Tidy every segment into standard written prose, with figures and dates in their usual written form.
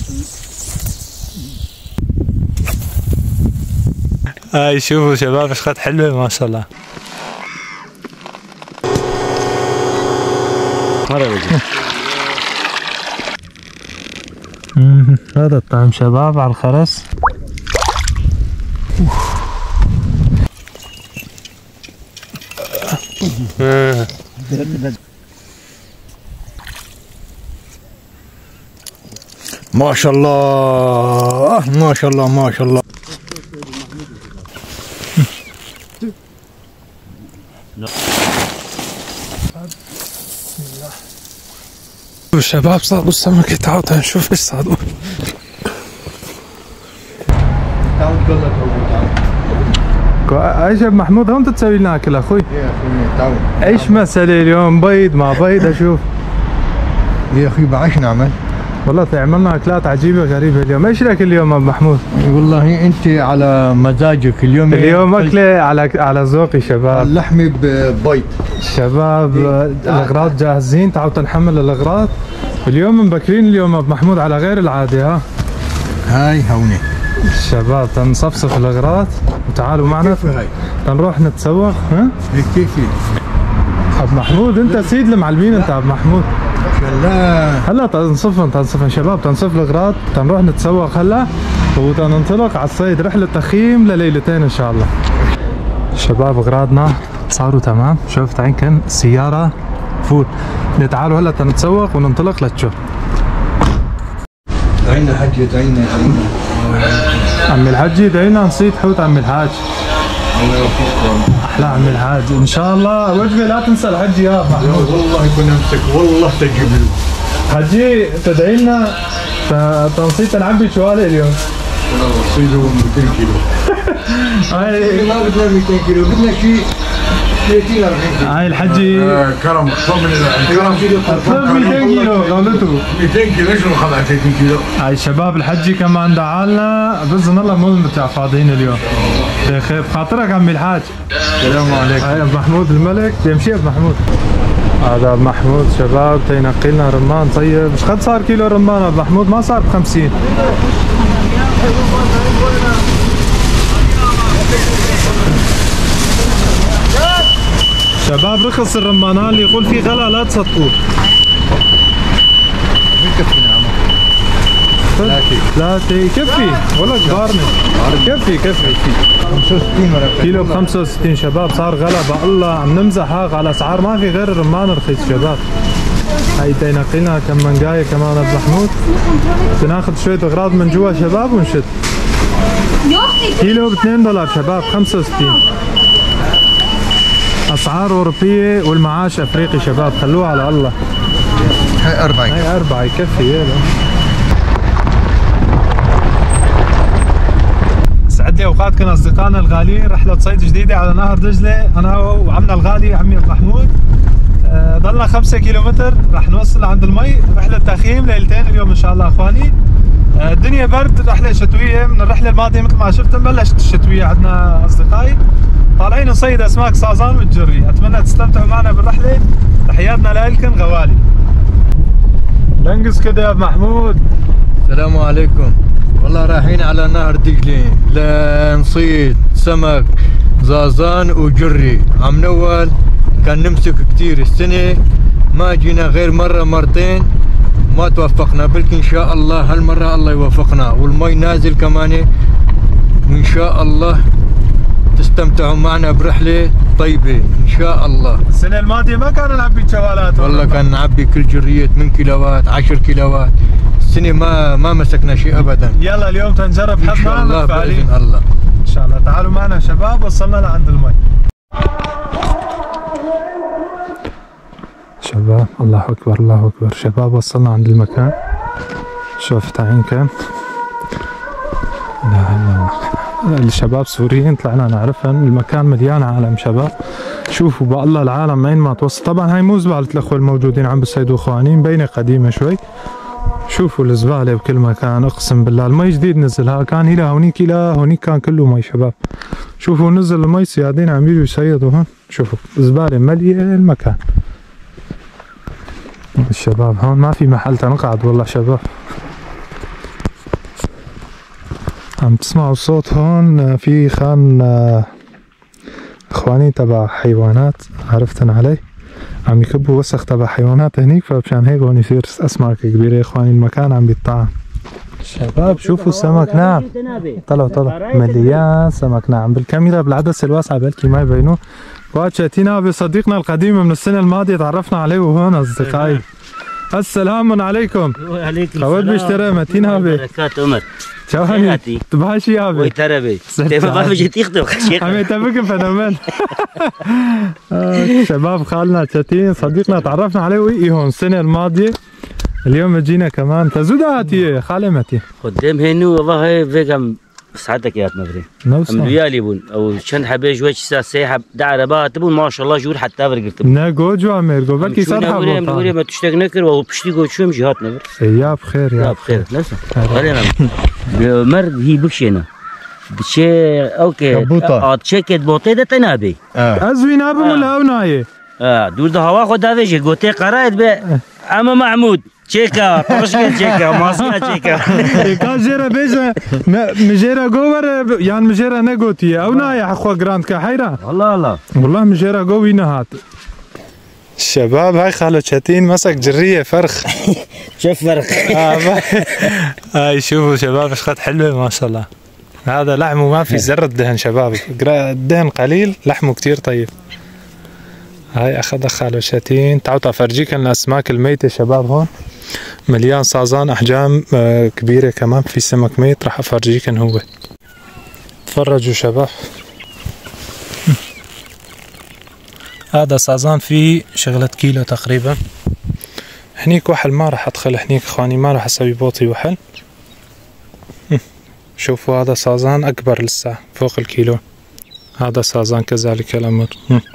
هاي شوفوا شباب ايش قد حلوه ما شاء الله. هذا الطعم شباب على الخرس. ما شاء الله ما شاء الله ما شاء الله. الشباب صادوا السمكة، تعالوا نشوف ايش صادوا. ايش يا محمود هون تسوي لنا اكل اخوي؟ يا اخوي تعال. ايش مسألة اليوم؟ بيض ما بيض اشوف. يا اخي بعش نعمل؟ والله عملنا اكلات عجيبة غريبة اليوم. ايش لك اليوم ابو محمود؟ والله انت على مزاجك اليوم. اليوم اكلة على ذوقي شباب. اللحمة ببيض. شباب الاغراض جاهزين، تعالوا نحمل الاغراض. اليوم مبكرين اليوم ابو محمود على غير العادة. ها هاي هوني الشباب تنصفصف الاغراض وتعالوا معنا تنروح نتسوق. ها كيف ابو محمود انت سيد المعلمين انت ابو محمود. لا هلا تنصفن شباب، تنصف الاغراض تنروح نتسوق هلا وتننطلق على الصيد، رحلة تخييم لليلتين ان شاء الله. شباب اغراضنا صاروا تمام، شوف تعين كان السيارة فول. تعالوا هلا تنتسوق وننطلق لتشوف. دعينا حجي دعينا عمي الحاج دعينا نصيد حوت عمي الحاج. الله يوفقكم. احلى عمي الحاج ان شاء الله. وجبه لا تنسى الحج يا محمود. والله يكون امسك والله تجيب له. حجي تدعي لنا تنصيد تنعبي شوالي اليوم. والله صيده 200 كيلو. هاي ما بدنا 200 كيلو، بدنا شيء 30 40 كيلو. هاي الحجي كرم اقسم بالله الكرم 200 كيلو غلطوا 200 كيلو. ايش ناخذ 30 كيلو؟ هاي شباب الحجي كمان دعالنا باذن الله مو بنرجع فاضيين اليوم. بخير بخاطرك عمي الحاج. السلام عليكم. هاي ابو محمود الملك بيمشي ابو محمود. هذا ابو محمود شباب تينقي لنا رمان طيب. ايش قد صار كيلو رمان ابو محمود؟ ما صار ب 50. شباب رخص الرمانان اللي يقول فيه غلا لا تصدقوه. ثلاثة يكفي والله كبارنا. كفي 65 ولا كيلو ب 65 شباب. صار غلا بقى الله عم نمزح على اسعار ما في غير الرمان رخيص شباب. هاي تينقي لنا كم منقاية كمان ابو محمود. بناخذ شوية اغراض من جوا شباب ونشد. كيلو ب $2 شباب 65. اسعار اوروبية والمعاش افريقي شباب. خلوها على الله. هاي 4 هاي 4 يكفي. يلا سعد لي اوقاتكم اصدقائنا الغاليين. رحلة صيد جديدة على نهر دجلة انا وعمنا الغالي عمي ابو محمود. ضلنا 5 كيلومتر راح نوصل عند المي. رحلة تخييم ليلتين اليوم ان شاء الله اخواني. الدنيا برد، رحلة شتوية. من الرحلة الماضية مثل ما شفتم بلشت الشتوية عندنا اصدقائي. طالعين نصيد اسماك صازان والجري. اتمنى تستمتعوا معنا بالرحلة. تحياتنا لكم غوالي. لنقص كده يا ابو محمود. السلام عليكم. والله رايحين على نهر دجلة لنصيد سمك زازان وجري. عم نول كان نمسك كتير السنة، ما جينا غير مرة مرتين ما توفقنا. بلكن ان شاء الله هالمرة الله يوفقنا والمي نازل كمان. وان شاء الله تستمتعوا معنا برحلة طيبة ان شاء الله. السنة الماضية ما كان نعبي جوالات. والله كان نعبي كل جرية 8 كيلوات 10 كيلوات. السنة ما مسكنا شيء ابدا. يلا اليوم تنجرب حظنا ان شاء الله باذن الله. ان شاء الله. تعالوا معنا شباب وصلنا لعند المي. شباب الله اكبر الله اكبر. شباب وصلنا عند المكان. شوف تعين كم. لا اله الا الله. الشباب سوريين طلعنا نعرفهم. المكان مليان عالم شباب. شوفوا بقى الله العالم وين ما توصل. طبعا هاي مو زبالة الاخوة الموجودين عم بيصيدوا اخواني، مبينة قديمة شوي. شوفوا الزبالة بكل مكان اقسم بالله. المي جديد نزل. ها كان الى هونيك الى هونيك كان كله مي شباب. شوفوا نزل المي صيادين عم يجوا يصيدوا. هون شوفوا زبالة مليئة المكان. الشباب هون ما في محل تنقعد والله شباب. عم تسمعوا الصوت هون في خان اخواني تبع حيوانات عرفتن علي، عم يكبوا وسخ تبع حيوانات هنيك، فمشان هيك هون يصير اسماك كبيره. اخواني المكان عم بيطعم. شباب شوفوا السمك، نعم طلعوا مليان سمك، نعم بالكاميرا بالعدسه الواسعه بلكي ما يبينوا. فؤاد شاتينا بصديقنا القديم من السنه الماضيه تعرفنا عليه وهون اصدقائي. السلام عليكم. وعليكم السلام. خود بيشتري متينا بي. بركات عمر. شو هني؟ تبهاشي يا بي. ويتربي. تبى ما بيجي تخدم شيخ. عم يتابعك فنومن. شباب خالنا شاتين صديقنا تعرفنا عليه وإيه هون السنة الماضية. اليوم جينا كمان تزودا هاتي خالي متي. قدام هنو والله فيكم ساعتك يا مبري. نوصل. مليالي بون أو شن حبيج وجه ساعة دعرة بقى تبون ما شاء الله جور حتى فرقت. نجو جو عمير جو بلكي صرحة بوري ما تشتاق نكر وبشتي جو شو مجهات نبر. يا بخير يا بخير لسه. خلينا مر هي بكشينا. بشي أوكي. تشيكت بوطي ده تنابي. أزوي نابي ولا أوناي؟ دور ده هوا خد هذا شيء قلت قرأت به أما محمود تشيكا طرشك تشيكا ماسكنا تشيكا كاجيرا بيجا مجيرا جوور يعني مجيرا نجوتي أو نايا أخو جراند كحيرة والله مجيرا جوي نهات. الشباب هاي خالو شاتين مسك جرية فرخ. شوف فرخ هاي شوفوا شباب ايش قد حلوة ما شاء الله. هذا لحمه ما في ذرة دهن شباب، الدهن قليل لحمه كتير طيب. هاي اخذها خالو شاتين. تعالوا افرجيكم الاسماك الميتة شباب، هون مليان صازان احجام كبيرة، كمان في سمك ميت راح افرجيكم هو. تفرجوا شباب، هذا صازان فيه شغلة كيلو تقريبا. هنيك وحل ما راح ادخل هنيك اخواني، ما راح اسوي بوطي وحل. شوفوا هذا صازان اكبر لسه فوق الكيلو. هذا صازان كذلك الامر.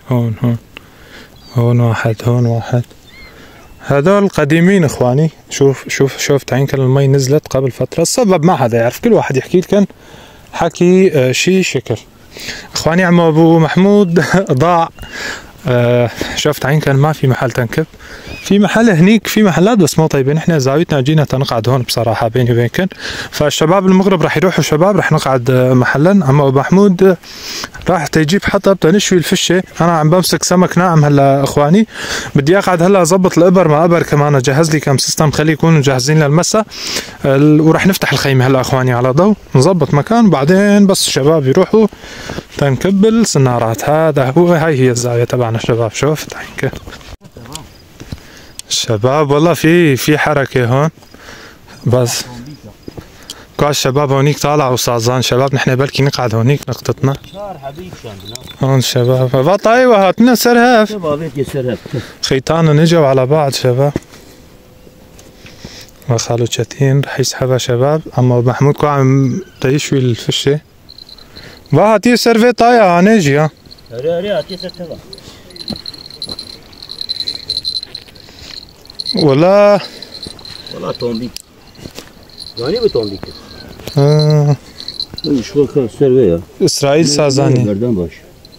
هون واحد هون واحد. هذول قديمين اخواني. شوف تعين كل المي نزلت قبل فترة. السبب ما حدا يعرف، كل واحد يحكي لكم حكي شي شكل. اخواني عم ابو محمود ضاع. شفت عين كان ما في محل تنكب، في محل هنيك، في محلات بس مو طيبين. احنا زاويتنا جينا تنقعد هون بصراحه بيني وبينكم، فالشباب المغرب راح يروحوا شباب راح نقعد محلا. اما ابو محمود راح تجيب حطب تنشوي الفشه. انا عم بمسك سمك ناعم هلا اخواني، بدي اقعد هلا اظبط الابر ما ابر كمان، اجهز لي كم سيستم خليه يكونوا جاهزين للمسا. وراح نفتح الخيمه هلا اخواني على ضوء، نظبط مكان وبعدين بس الشباب يروحوا تنكب السنارات. هذا هو، هاي هي الزاويه تبعنا شباب. شوفت عينك الشباب والله في حركه هون. بس كل الشباب هونيك طالعوا صازان شباب، نحن بلكي نقعد هونيك نقطتنا هون شباب. بط ايوه هاتنا سرهف خيطان نجوا على بعض شباب. وخالو شاتين رح يسحبها شباب. اما محمود كو عم تيشوي الفشه. وهاتي سرفي طايا نجي ها والله تومبيك يعني بتومبيك شو السرفيه اسرائيل سازاني قردان باش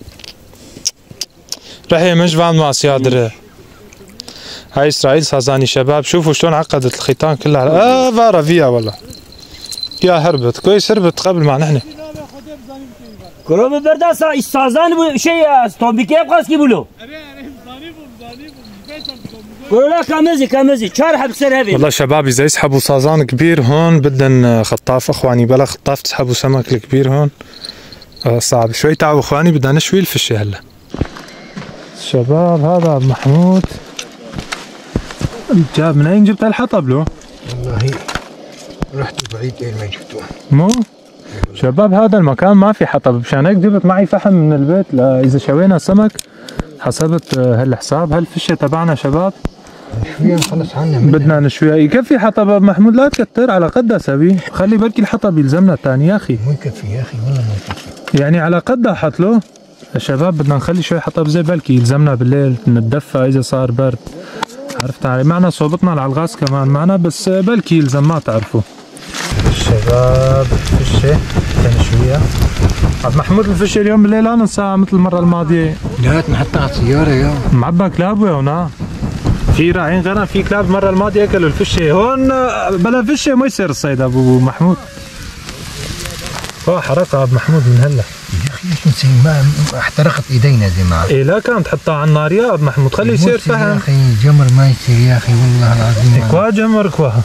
رح يمجفان مع سيادره. هاي اسرائيل سازاني شباب. شوفوا شلون عقدت الخيطان كلها. فارا فيها والله يا هربت كويس، هربت قبل ما نحن كروب بردا سازان شيء تومبيك يبقى سكي بلو ولا كامزي شارع بسر هذي. والله شباب اذا يسحبوا صازان كبير هون بدنا خطاف اخواني، بلا خطاف تسحبوا سمك الكبير هون صعب شوي. تعبوا اخواني بدنا نشوي الفشه هلا. شباب هذا ابو محمود جاب منين جبت الحطب له؟ والله رحت بعيد لين ما جبتوه. مو شباب هذا المكان ما في حطب، مشان هيك جبت معي فحم من البيت اذا شوينا سمك حسبت هالحساب. هالفشه تبعنا شباب شوية نخلص عنها بدنا نشويها. يكفي حطب ابو محمود؟ لا تكتر على قدها سبي، خلي بركي الحطب يلزمنا الثاني يا اخي. مو يكفي يا اخي والله ما يكفي، يعني على قدها حط له. الشباب بدنا نخلي شوي حطب زي بركي يلزمنا بالليل نتدفى اذا صار برد. عرفت علي؟ معنا صوبتنا على الغاز كمان معنا، بس بركي يلزم ما تعرفوا. الشباب الفشه تنشويها. عبد محمود الفشه اليوم بالليل لا ننساها مثل المره الماضيه. لا نحطها على السياره يا معبى كلاب وهنا في راعين غنم، في كلاب المره الماضيه اكلوا الفشه. هون بلا فشه ما يصير الصيد ابو محمود. شوفوها حرقها ابو محمود من هلا. يا اخي ليش نسوي؟ ما احترقت ايدينا زي ما ايه لا كان تحطها على النار يا ابو محمود، خليه يصير فهم. يا اخي جمر ما يصير يا اخي والله العظيم. كوا جمر كواها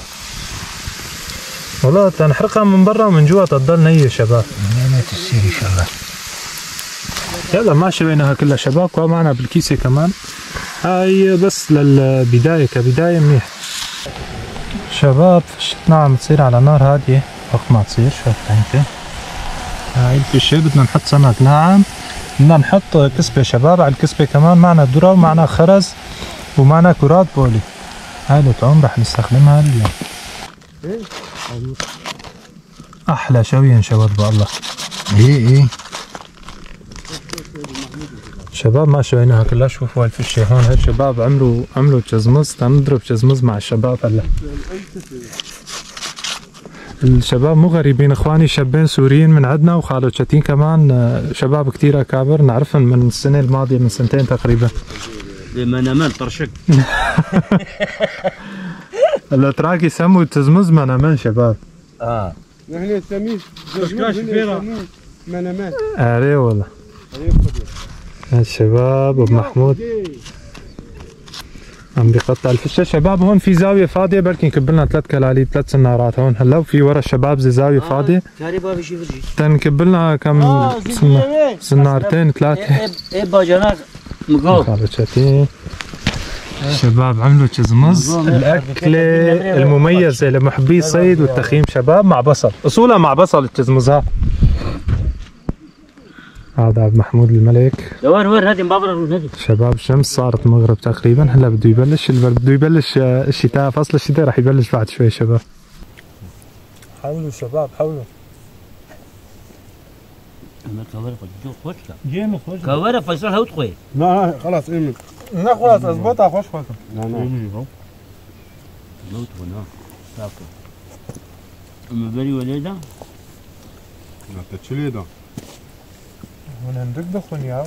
والله تنحرقها من برا ومن جوا تضل نية شباب. لا تصير ان شاء الله. يلا ما شويناها كلها شباب، كوا معنا بالكيسة كمان. هاي بس للبداية كبداية منيح. شباب فشتنا عم تصير على نار هادية وقت ما تصير. شوف هيك هاي الفشة بدنا نحط سمك ناعم، بدنا نحط كسبة شباب. على الكسبة كمان معنا ذرة ومعنا خرز ومعنا كرات بولي. هاي الطعم رح نستخدمها اليوم. احلى شوي شباب بالله. ايه شباب ما شويناها كلها. شوفوا هالفشة هون. هاي الشباب عملوا تشزمز. تنضرب تشزمز مع الشباب هلا. الشباب مو غريبين اخواني، شابين سوريين من عندنا وخالوتشاتين كمان، شباب كتير اكابر نعرفهم من السنة الماضية، من سنتين تقريبا. منامل طرشك. الاتراك يسموا التزمز منامل شباب. نحن نسميه كشكاش فيرا منامل. اري والله. هاد الشباب ابو محمود عم بيقطع الفشة. شباب هون في زاوية فاضية بركي نكب لنا 3 كلاليب 3 سنارات هون هلا، وفي ورا الشباب زي زاوية فاضية تنكب لنا كم سنارتين 3. ايه باجانات مقول خالوتشاتين الشباب عملوا تشزمز، الأكلة المميزة لمحبي الصيد والتخييم شباب، مع بصل. أصولها مع بصل التشزمزها. هذا ابو محمود الملك. وين هذه مبابرة شباب الشمس صارت مغرب تقريبا، هلا بده يبلش الشتاء. فصل الشتاء راح يبلش بعد شوي شباب. حاولوا شباب حاولوا. كوارع فيصل هوت خوي. لا خلاص ايمن. لا خلاص اضبطها خوش خوش. لا موت هنا ساكو. اما بري وليدا؟ لا تشليدا. ونندق دخون يا.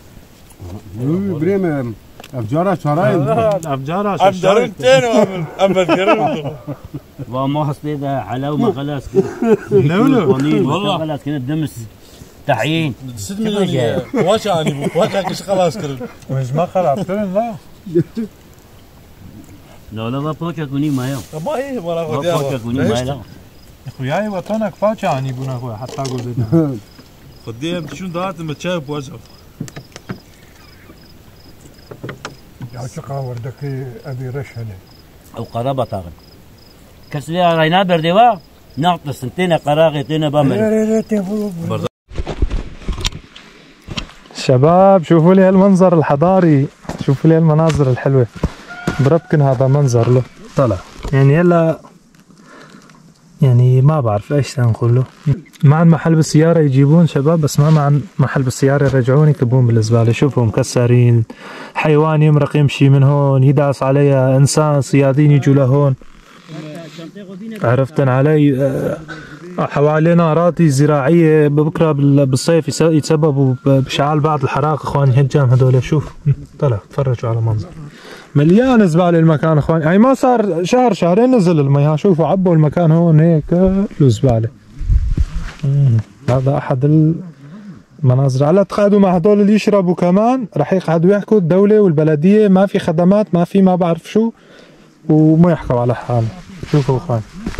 بريم افجارة شرايين. افجارة افجارتين وامل قرب. وما حصيت حلاوة ما خلاص كده. والله خلاص كده دمس تحيين. 6 مليون واش يعني واش كش خلاص كرد. مش ما خلاص لا. لا ما بوجك وني مايو. ما هي ولا بوجك وني مايو. اخوياي وطنك فاجأ عني بونا اخويا حتى اقول زيد. خديهم شو دارت متشاف بوجهك. يا شقا وردك ابي رشهنه. او قرابة طاغن. كسلي رينا بردوا نعطي سنتين قراغتين بامر. شباب شوفوا لي هالمنظر الحضاري، شوفوا لي هالمناظر الحلوة. بربكن هذا منظر له طلع يعني. هلا يعني ما بعرف ايش نقول له. معن محل بالسيارة يجيبون شباب، بس ما معن محل بالسيارة يرجعون يكبون بالزبالة. شوفوا مكسرين، حيوان يمرق يمشي من هون يداس عليها، انسان صيادين يجوا لهون. عرفتن علي؟ حوالينا اراضي زراعية بكره بالصيف يتسببوا بشعال بعض الحرائق اخواني. هجام هذول. شوف طلع تفرجوا على منظر مليان زبالة المكان اخواني. هاي ما صار شهر شهرين نزل المي. شوفوا عبوا المكان هون هيك كله زبالة. هذا احد المناظر. على اعتقادوا مع هدول اللي يشربوا كمان رح يقعدوا يحكوا الدولة والبلدية ما في خدمات ما في ما بعرف شو، وما يحكوا على حالهم. شوفوا اخواني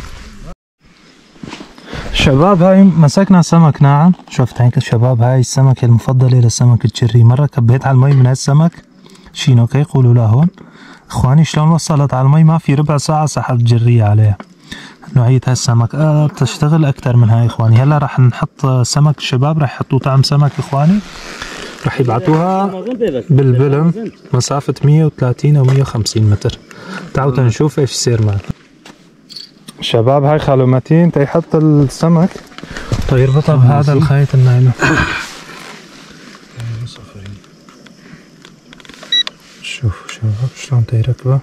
شباب هاي مسكنا سمك ناعم. شفت هيك شباب هاي السمكة المفضلة للسمك الجري. مرة كبيت على المي من هالسمك شينوكا يقولوا له هون اخواني. شلون وصلت على المي ما في ربع ساعة سحبت جرية عليها. نوعية هالسمك بتشتغل اكثر من هاي اخواني. هلا راح نحط سمك. الشباب راح يحطوا طعم سمك اخواني. راح يبعتوها بالبلم مسافة 130 او 150 متر. تعالوا تنشوف ايش يصير معنا. شباب هاي خالو متين تيحط السمك تيربطها بهذا الخيط النايلون. شوفوا شباب شلون تيركبه.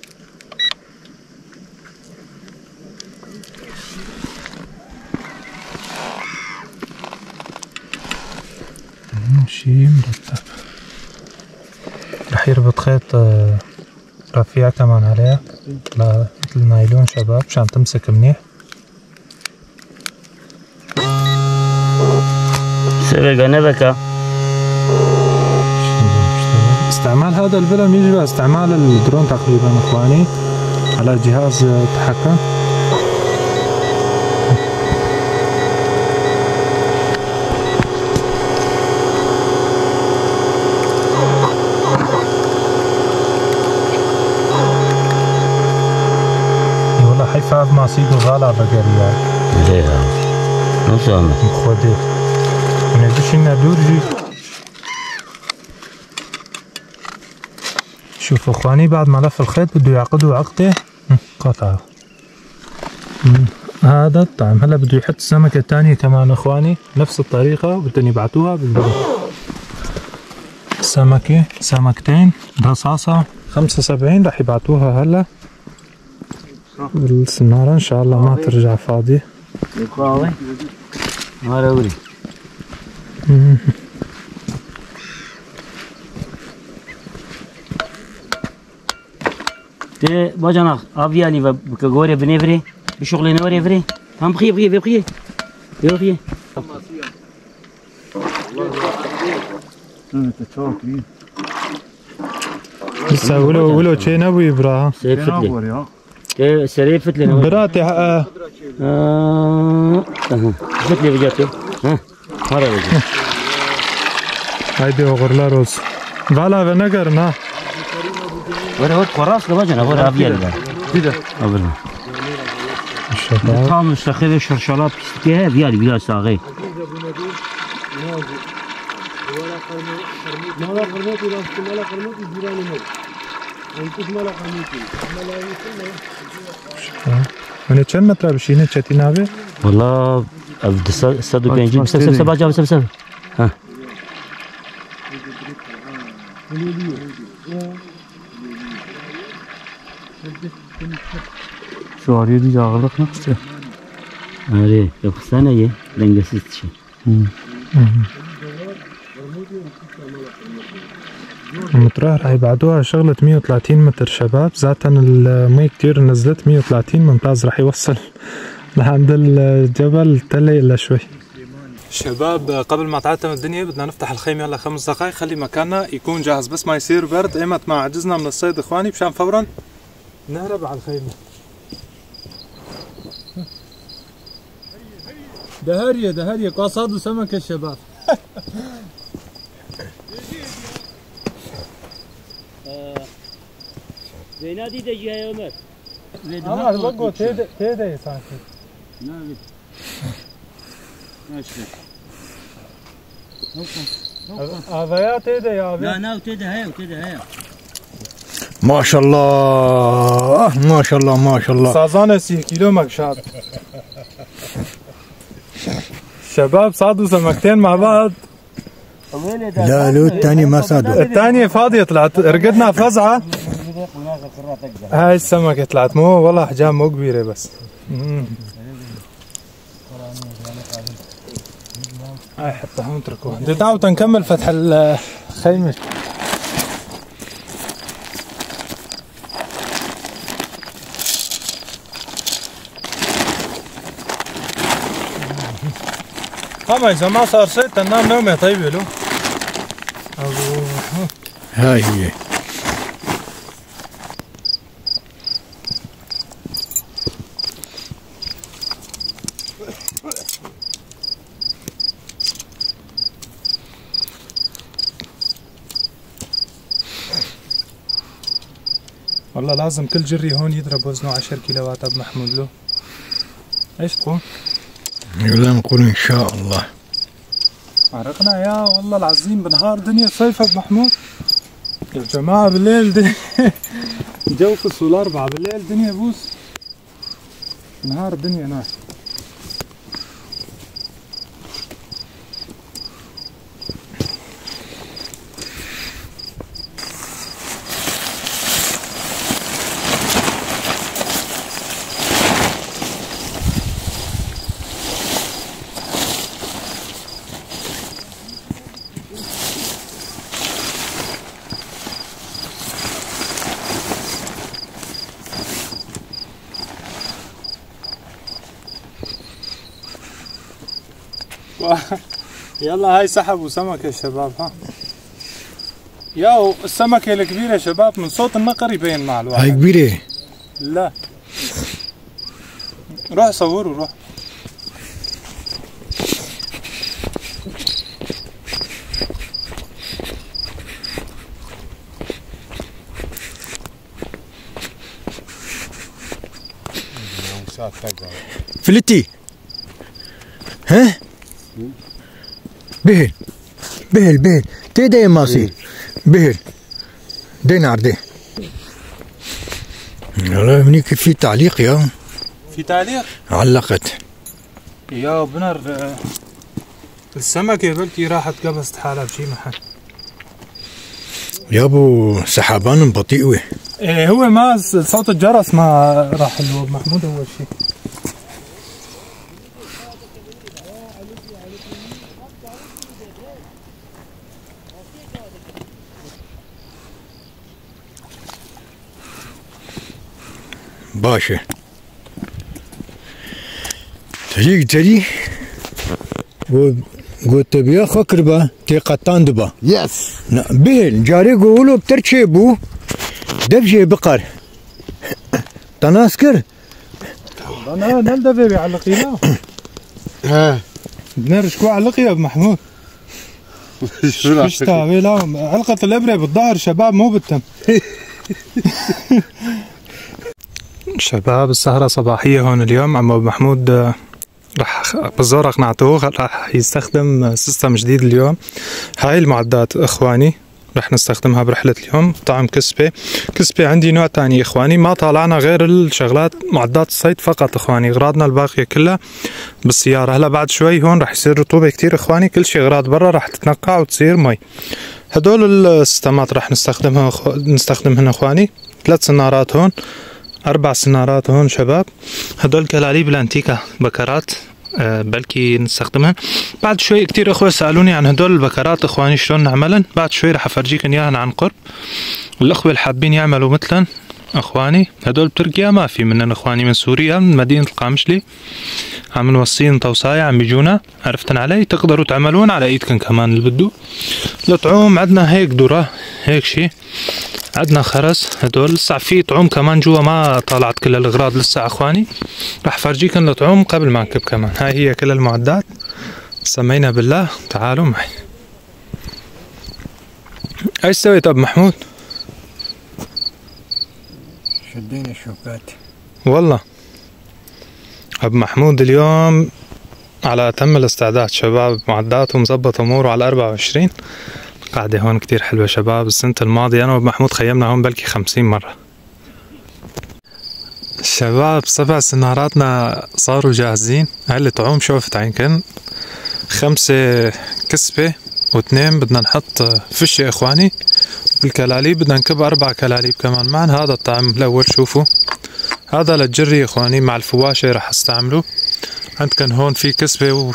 شي مرتب. رح يربط خيط رفيع كمان عليها مثل النايلون شباب مشان تمسك منيح. سبق نبكة. استعمال هذا الفيلم يشبه استعمال الدرون تقريبا اخواني على جهاز تحكم. والله حيفاف ما صيدو غالا بقرية. ليه نوصل مخودي ندشنا دورجي. شوفوا اخواني بعد ما لف الخيط بده يعقدوا عقده قطعه. هذا الطعم. هلا بده يحط السمكة الثانية كمان اخواني نفس الطريقة بدهم يبعتوها بالبلد. سمكة سمكتين برصاصة 75 رح يبعتوها هلا بالسنارة ان شاء الله ما ترجع فاضية. ما روري تي باجانا افيالي بكغوري بنيفري بشغل نوري فري هم بخي يوخي لسه ولو شي نبوي براها سريع فتلي نوري براتي فتلي بجاتو ها هذا بجي هيدي وغرلا روز فالا بنقرنا ورا قراص لباجنا ورا افيالي كده قبلنا الشباب طعم السخيف شرشالات كيها فيالي بلا ساغي من كم متر بشينة شتينابي؟ والله صدق بينجي سب ها شواري دي جاغلق نفسه اري يخسانه يه دنگسيز شي المطرح رح يبعدوها شغلة 130 متر شباب. ذاتا المي كتير نزلت 130 ممتاز رح يوصل لعند الجبل تلي إلا شوي. شباب قبل ما تعتم الدنيا بدنا نفتح الخيمة هلا 5 دقايق خلي مكاننا يكون جاهز بس ما يصير برد ايمت ما عجزنا من الصيد اخواني مشان فورا نهرب على الخيمة. دهرية قاصاد سمكة الشباب. زينادي دجي يا عمر لقوا تيدا ساكت هذا يا تيدا يا ابي لا وتيدا هيا ما شاء الله صازانة 6 كيلو مكشات. شباب صادوا سمكتين مع بعض. لا الثاني ما صادوا الثانية فاضية طلعت رقدنا فزعة. هاي السمكة طلعت مو والله احجام مو كبيرة بس. هاي حتى هون اتركوها. بدي تعالوا تنكمل فتح الخيمة. اما اذا ما صار شيء تنام نومه طيبة له. هاي هي والله لازم كل جري هون يضرب وزنه 10 كيلوات ابو محمود له. ايش تقول؟ يلا نقول ان شاء الله. عرقنا يا والله العظيم بنهار دنيا صيف ابو محمود. يا جماعة بالليل جو في السولار 4 بالليل دنيا بوس. نهار الدنيا نار. يلا هاي سحبوا سمكة يا شباب. ها ياو السمكة الكبيرة يا شباب من صوت النقر يبين مع الواحد. هاي كبيرة؟ لا روح صوروا روح. فلتي ها بهل بهل بهل تيدا يا ماسي بهل دينار دي. والله منيك في تعليق يا في تعليق علقت يا بنر. السمكة بلكي راحت قبست حالها بشي محل يا ابو سحابان بطيئة. ايه هو ما صوت الجرس ما راح الوب محمود اول شيء. باشا تجي قلت بيا خكربة تي قطان دبا يس بهل جاري قولوا بترشيبو دبجي بقر تناسكر انا نلدبي بعلقينا ها بنرش كو علقي يا ابو محمود. ايش تاوي لا علقة الابرة بالظهر شباب مو بالتم. شباب السهرة صباحية هون اليوم. عم ابو محمود راح بالزور اقنعتوه راح يستخدم سيستم جديد اليوم. هاي المعدات اخواني رح نستخدمها برحلة اليوم. طعم كسبة. كسبة عندي نوع تاني اخواني ما طالعنا غير الشغلات معدات الصيد فقط اخواني. اغراضنا الباقية كلها بالسيارة. هلا بعد شوي هون رح يصير رطوبة كتير اخواني. كل شي اغراض برا رح تتنقع وتصير مي. هدول السيستمات رح نستخدمهن اخواني. 3 سنارات هون 4 سنارات هون شباب. هدول كلاليب الانتيكا بكرات بلكي نستخدمها بعد شوي. كتير اخوة سألوني عن هدول البكرات اخواني شلون نعملن. بعد شوي رح افرجيكن اياهن عن قرب. الاخوة اللي حابين يعملوا مثلن اخواني هدول بتركيا ما في منن اخواني. من سوريا من مدينة القامشلي عم نوصين توصاية عم بيجونا عرفتن علي. تقدروا تعملون على ايدكن كمان اللي بدو. الطعوم عندنا هيك ذرة هيك شي. عندنا خرز هدول لسه في طعوم كمان جوا ما طالعت كل الاغراض لسه اخواني. رح فرجيكم الطعوم قبل ما نكب كمان. هاي هي كل المعدات. سمينا بالله تعالوا معي. ايش سويت ابو محمود؟ شدينا الشوكات والله ابو محمود اليوم على اتم الاستعداد شباب. معداته مزبط اموره على 24. قاعدة هون كتير حلوة شباب. السنة الماضية أنا وابو محمود خيمنا هون بلكي 50 مرة. شباب 7 سناراتنا صاروا جاهزين. هاي اللي طعوم شوفت عينكن 5 كسبة و2 بدنا نحط فشة اخواني. بالكلاليب بدنا نكب 4 كلاليب كمان معن. هذا الطعم الأول شوفوا. هذا للجري اخواني مع الفواشة رح استعمله. عندكن هون في كسبة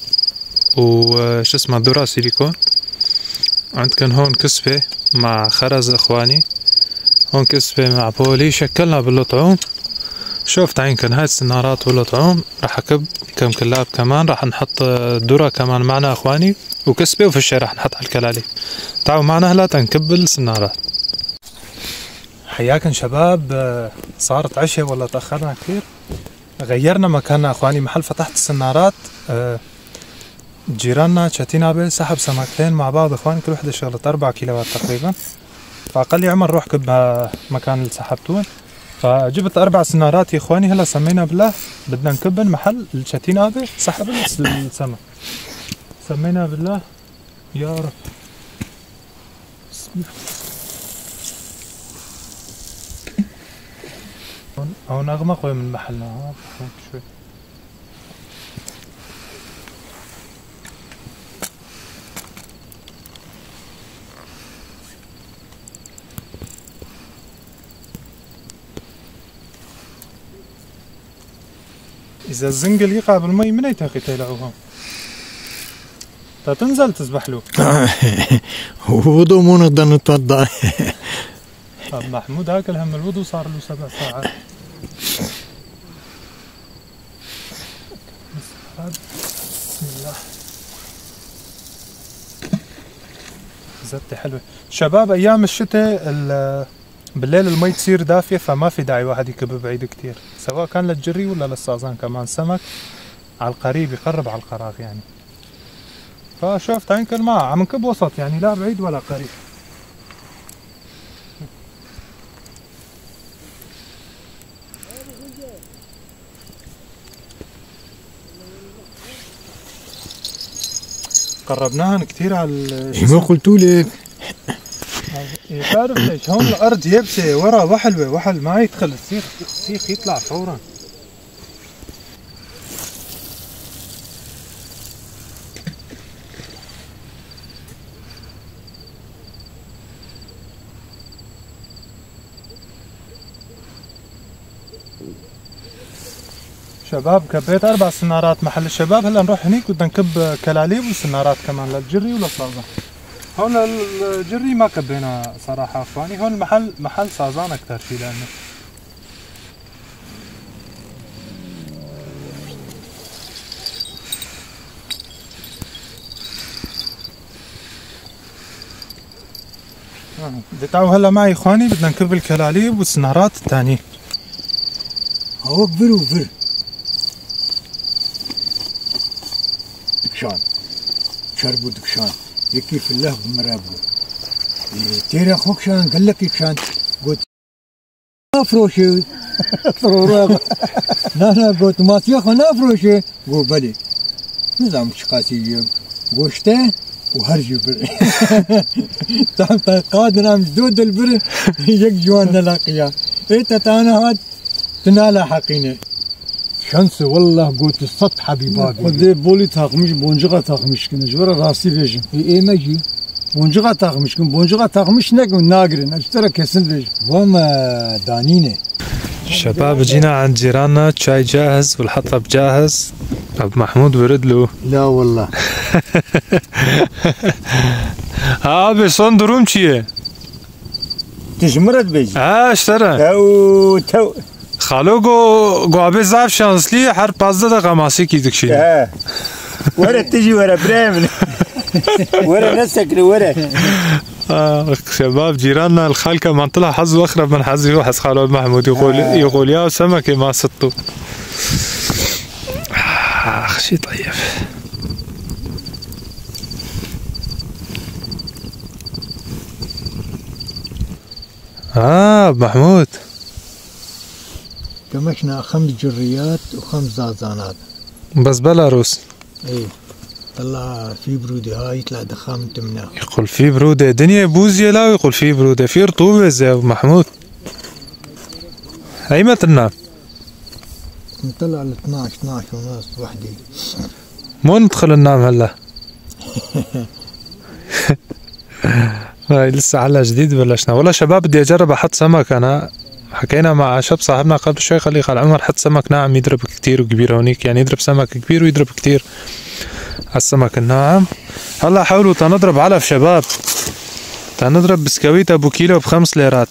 شو اسمه ذرة سيليكون. عندكن هون كسبة مع خرز اخواني. هون كسبة مع بولي. شكلنا بالطعوم. شوفت عينكن هاي السنارات والطعوم. رح اكب كم كلاب كمان. رح نحط ذرة كمان معنا اخواني وكسبة وفشة رح نحط على الكلاليب. تعالوا معنا هلا تنكب السنارات. حياكن شباب. صارت عشاء والله تأخرنا كثير. غيرنا مكاننا اخواني. محل فتحت السنارات جيراننا شاتينابل سحب سمكتين مع بعض اخواني. كل وحده شغلت 4 كيلوات تقريبا. فقال لي عمر روح كبها مكان اللي سحبتون. فجبت 4 سنارات يا اخواني. هلا سمينا بالله بدنا نكبن محل الشاتينابل سحب السمك. سمينا بالله يا رب. هون اغمق من محلنا. شوي إذا الزنقل يقع بالمي من يتاخي تيلعوها تنزل تسبح له. وضو مو نقدر نتوضا. طب محمود هاكل هم الوضو صار له 7 ساعات. بسم الله. زبطة حلوة. شباب أيام الشتاء بالليل المي تصير دافية، فما في داعي واحد يكب بعيد كتير، سواء كان للجري ولا للصازان كمان. سمك على القريب يقرب على القراغ يعني. فشوف تعين الماء عم نكب وسط يعني، لا بعيد ولا قريب. قربناهن كتير على ما قلتوا لك تعرف ليش هون الارض يابسه ورا وحل ما يدخل السيخ يطلع فورا. شباب كبيت 4 سنارات محل الشباب. هلا نروح هنيك بدنا نكب كلاليب وسنارات كمان للجري وللصازان. هون الجري ما كبينا صراحة اخواني، هون محل صازان اكثر شي لانه تعالوا هلا معي اخواني بدنا نكب الكلاليب والسنارات الثانية. هو بر دكشان شربو دكشان يكي في الله بمرابو تيرا خوك شان قال لك كشان قلت افروشي ضروري انا قلت ما تياخو نافروشي قول بلي نظام شقاسي قوشته وهرجي بر قادنا مجدود البر يك جوان نلاقيا انت تانا هاد تنالا حقينه شانس والله قلت السطح حبيبابي قد بولي تاقمش بونجغا تاقمش كنا جورا راسي فيجن اي ماجي بونجغا تاقمش كن بونجغا تاقمش نقم ناقرن اشترى كسن فيجن وما دانينه. شباب جينا عند جيراننا، شاي جاهز والحطب جاهز. ابو محمود برد له. لا والله ابي صون دروم چیه؟ تجمرت بيجي اشترى تو خالو گو ابي ضعف شانسلي هر 15 دقيقه ماسي کی دکشی. ورا تجي ورا بريمن ورا نسكر ورا. شباب جيراننا الخال كمان طلع حظه اخرب من حظي وحظ خالو محمود. يقول يا سمكه ما صدتوا. شي طيب. ابو محمود كمشنا 5 جريات و5 زازانات بس بلا روس. ايه طلع في برودة هاي يطلع دخان من تمناه. يقول في برودة دنيا بوزية لا ويقول في برودة في رطوبة زي ابو محمود. ايمتى ننام؟ نطلع ل 12 ونص وحدي. مو ندخل ننام هلا. هاي لسه على جديد بلشنا. والله شباب بدي اجرب احط سمك. انا حكينا مع شاب صاحبنا قبل شوي خليه قال عمر حط سمك ناعم يضرب كتير وكبير هونيك، يعني يضرب سمك كبير ويضرب كتير على السمك الناعم. هلا حاولوا تنضرب علف شباب، تنضرب بسكويت ابو كيلو ب5 ليرات.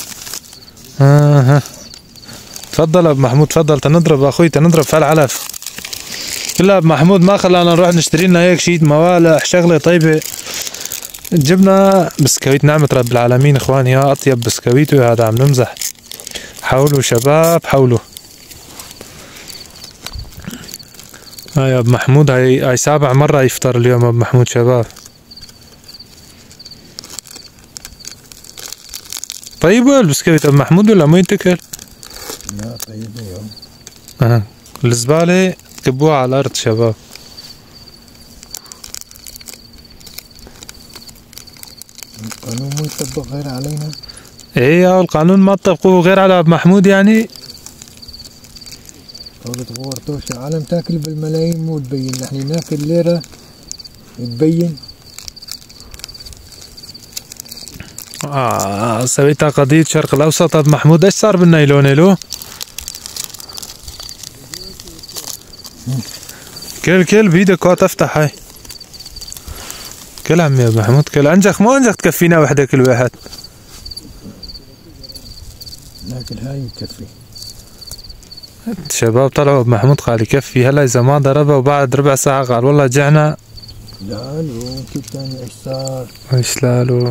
تفضل ابو محمود تفضل تنضرب اخوي تنضرب فالعلف. كلها ابو محمود ما خلانا نروح نشتري لنا هيك شيء موالح شغله طيبه. جبنا بسكويت نعمة رب العالمين اخواني، ها اطيب بسكويت وهذا عم نمزح. حاولوا شباب حاولوا. هاي ابو محمود هاي 7 مرة يفطر اليوم ابو محمود شباب. طيبة البسكويت ابو محمود ولا ما يتكل؟ لا طيبة يوم. الزبالة كبوها على الارض شباب. القانون مو يطبق غير علينا؟ ايه القانون ما تطبقوه غير على ابو محمود يعني؟ ثورة غورتوش العالم تاكل بالملايين مو تبين، نحن ناكل ليرة تبين. سويتها قضية الشرق الاوسط ابو محمود. ايش صار بالنايلون له؟ كل بيدك وقت افتح هاي. كل عمي يا ابو محمود كل. انجخ مو انجخ تكفينا وحده كل واحد. لكن هاي يكفي. الشباب طلعوا ابو محمود قال يكفي. هلا اذا ما ضربها وبعد ربع ساعة قال والله جعنا لالو كيف ثاني ايش صار؟ ايش لالو؟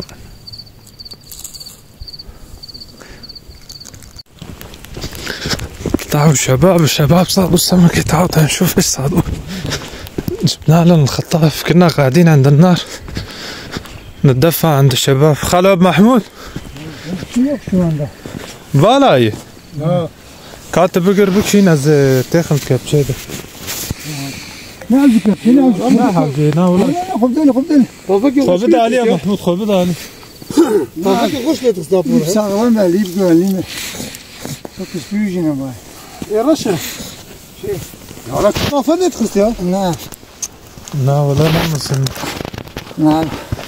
طلعوا الشباب صادوا السمك، تعالوا نشوف ايش صادوا. جبنا لنا الخطاف، كنا قاعدين عند النار نتدفى عند الشباب. خالو ابو محمود شو عنده؟ بالاي كاتب بقر بكشي نز تاخن كابتشيده. نعم كابتشي ما حبينا ولا خبز عليه يا محمود، خبز عليه. وش لا تصدقوا؟ ساعة ما ليب قالين شو تسبيجنا ما يا رشا شيء على كفاف اللي تخسيها. نعم لا ولا نمسن. نعم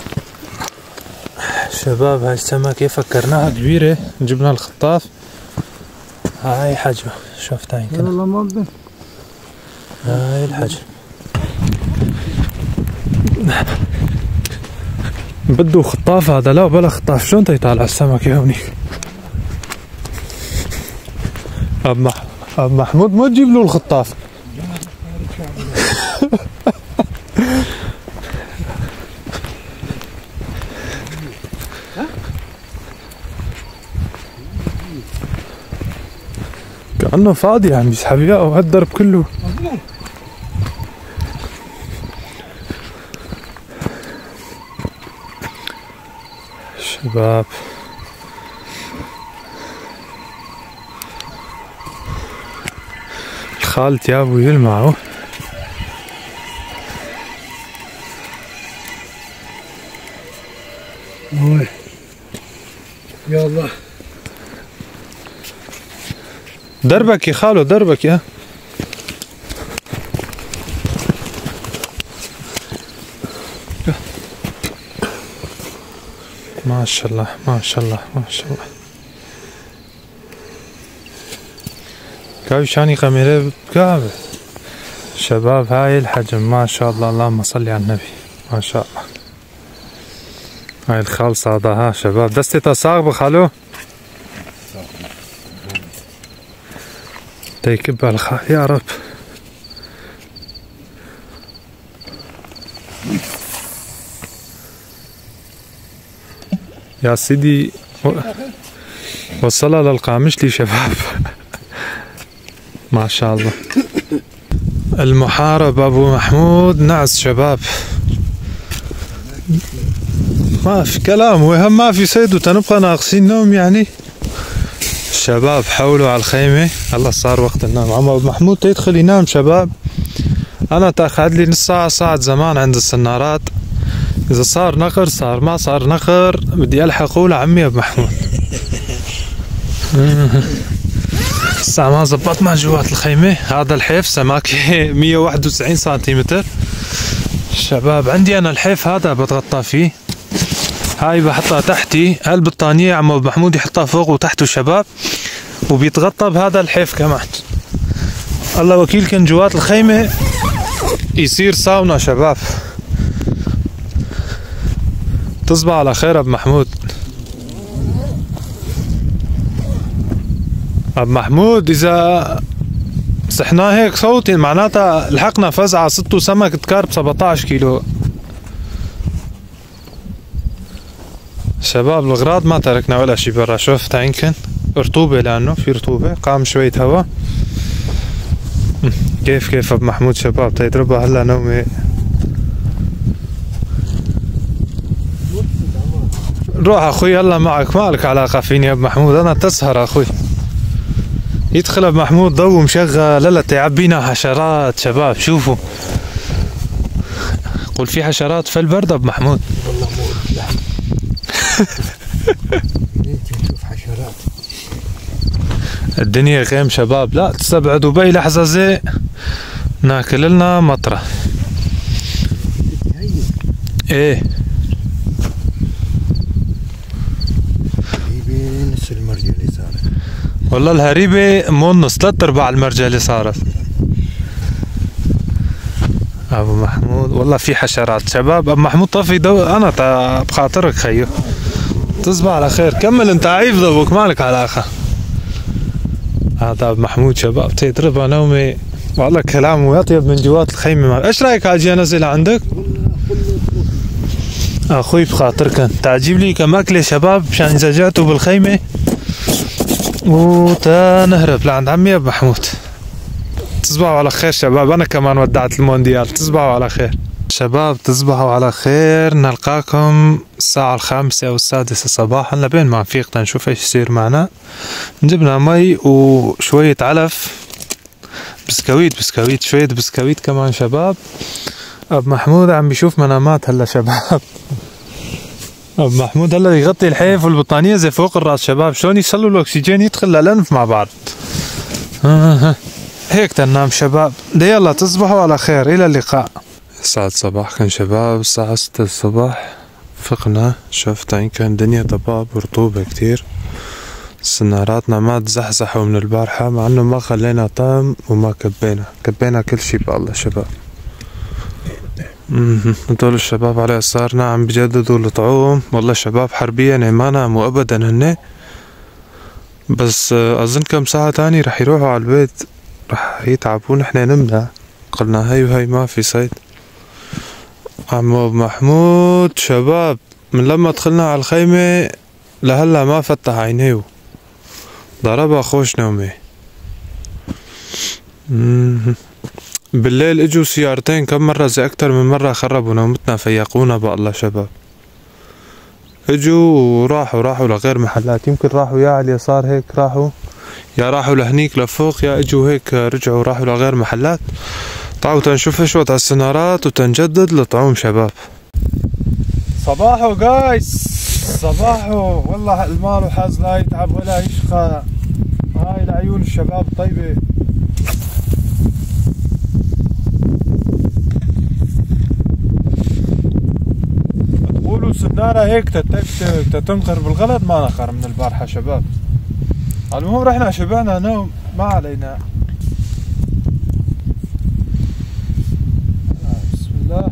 شباب هاي السمكة فكرناها كبيرة، جبنا الخطاف. هاي حجمه، شفت هاي كده. والله ما بدي. هاي الحجم. بده خطاف هذا، لا بلا خطاف، شلون تيطالع السمكة هونيك؟ أب محمود ما تجيب له الخطاف. كأنه فاضي عم يسحب اياه وهالدرب كله. شباب الخال تيابو يلمعوا. يا الله دربك يا خالو، دربك يا ما شاء الله ما شاء الله ما شاء الله. كاوي شاني قميرة بكابة. شباب هاي الحجم ما شاء الله، اللهم صل على النبي ما شاء الله. هاي الخال صادها شباب، دستي صاغبة خالو تيكب الخال يا رب. يا سيدي وصلها للقامشلي شباب. ما شاء الله. المحارب ابو محمود نعس شباب، ما في كلام، وهم ما في صيد وتنبقى ناقصين نوم يعني. الشباب حولوا على الخيمة، هلا صار وقت النوم. عم ابو محمود تيدخل ينام شباب، انا تاخذ لي نص ساعة ساعة زمان عند السنارات، اذا صار نقر صار، ما صار نقر بدي الحقه لعمي ابو محمود. الساعة ما زبطنا جوات الخيمة. هذا الحيف سماكة 191 سنتيمتر شباب. عندي انا الحيف هذا بتغطى فيه، هاي بحطها تحتي، هالبطانية عم ابو محمود يحطها فوق وتحته شباب، وبيتغطى بهذا الحيف كمان. الله وكيل كان جوات الخيمة يصير ساونا شباب. تصبح على خير ابو محمود. ابو محمود اذا صحنا هيك صوتي معناتها لحقنا فزعة، صدتوا سمك تكارب 17 كيلو شباب. الغراض ما تركنا ولا شي برا، شفت يمكن رطوبة، لانه في رطوبة قام شوية هوا. كيف ابو محمود شباب تيضربها هلا نومي. روح اخوي هلا معك، مالك علاقة فيني يا ابو محمود، انا تسهر اخوي. يدخل ابو محمود ضو مشغل، هلا تعبينا حشرات شباب. شوفوا قول في حشرات في البرد ابو محمود. والله مو نشوف حشرات. الدنيا غيم شباب، لا تستبعدوا باي لحظة زي ناكل لنا مطرة. ايه نص المرجة اللي صارت، والله الهريبة مو نص، 3/4 المرجة اللي صارت. ابو محمود والله في حشرات شباب. ابو محمود طفي ضو، انا بخاطرك خيو. تصبح على خير، كمل انت عايف ضوك، مالك علاقة. هذا ابو محمود شباب تيضربها نومي، والله كلامه يطيب من جوات الخيمة. ايش رايك اجي انزل عندك؟ اخوي بخاطركن تعجيب لي كم اكله شباب مشان اذا جاتوا بالخيمه وتنهرب لعند عمي ابو محمود. تصبحوا على خير شباب، انا كمان ودعت المونديال. تصبحوا على خير شباب، تصبحوا على خير. نلقاكم الساعة 5 أو 6 صباحا لبين ما نفيق تنشوف ايش يصير معنا. جبنا مي وشوية علف، بسكويت شوية بسكويت كمان شباب. أب محمود عم بيشوف منامات هلا شباب. أب محمود هلا يغطي الحيف والبطانية زي فوق الراس شباب، شلون يصلوا الأكسجين يدخل للأنف مع بعض. هيك تنام شباب. يلا تصبحوا على خير، إلى اللقاء. ساعة صباح كان شباب، الساعة 6 الصباح فقنا. شفت عين كان الدنيا ضباب ورطوبة كتير. سناراتنا ما تزحزحوا من البارحة، مع انه ما خلينا طعم وما كبينا كل شي بالله شباب. هدول الشباب على يسارنا عم بجددوا الطعوم. والله شباب حربيا ما ناموا ابدا هن، بس اظن كم ساعة تاني رح يروحوا على البيت، رح يتعبون. احنا نمنا قلنا هاي وهاي ما في صيد. عمو محمود شباب من لما دخلنا على الخيمة لهلا ما فتح عينيه، ضربها خوش نومي. بالليل اجوا سيارتين كم مرة، زي اكتر من مرة خربوا نومتنا، فيقونا بالله شباب. اجوا وراحوا لغير محلات، يمكن راحوا يا على اليسار هيك راحوا، يا راحوا لهنيك لفوق، يا اجوا هيك رجعوا راحوا لغير محلات. طلعوا تنشوف اشوط على السنارات وتنجدد الطعوم شباب. صباحو جايز، صباحو. والله المال وحاز لا يتعب ولا يشقى. هاي لعيون الشباب طيبة. تقولوا سنارة هيك تتنقر بالغلط، ما نقر من البارحة شباب. المهم رحنا شبعنا نوم ما علينا. بسم الله.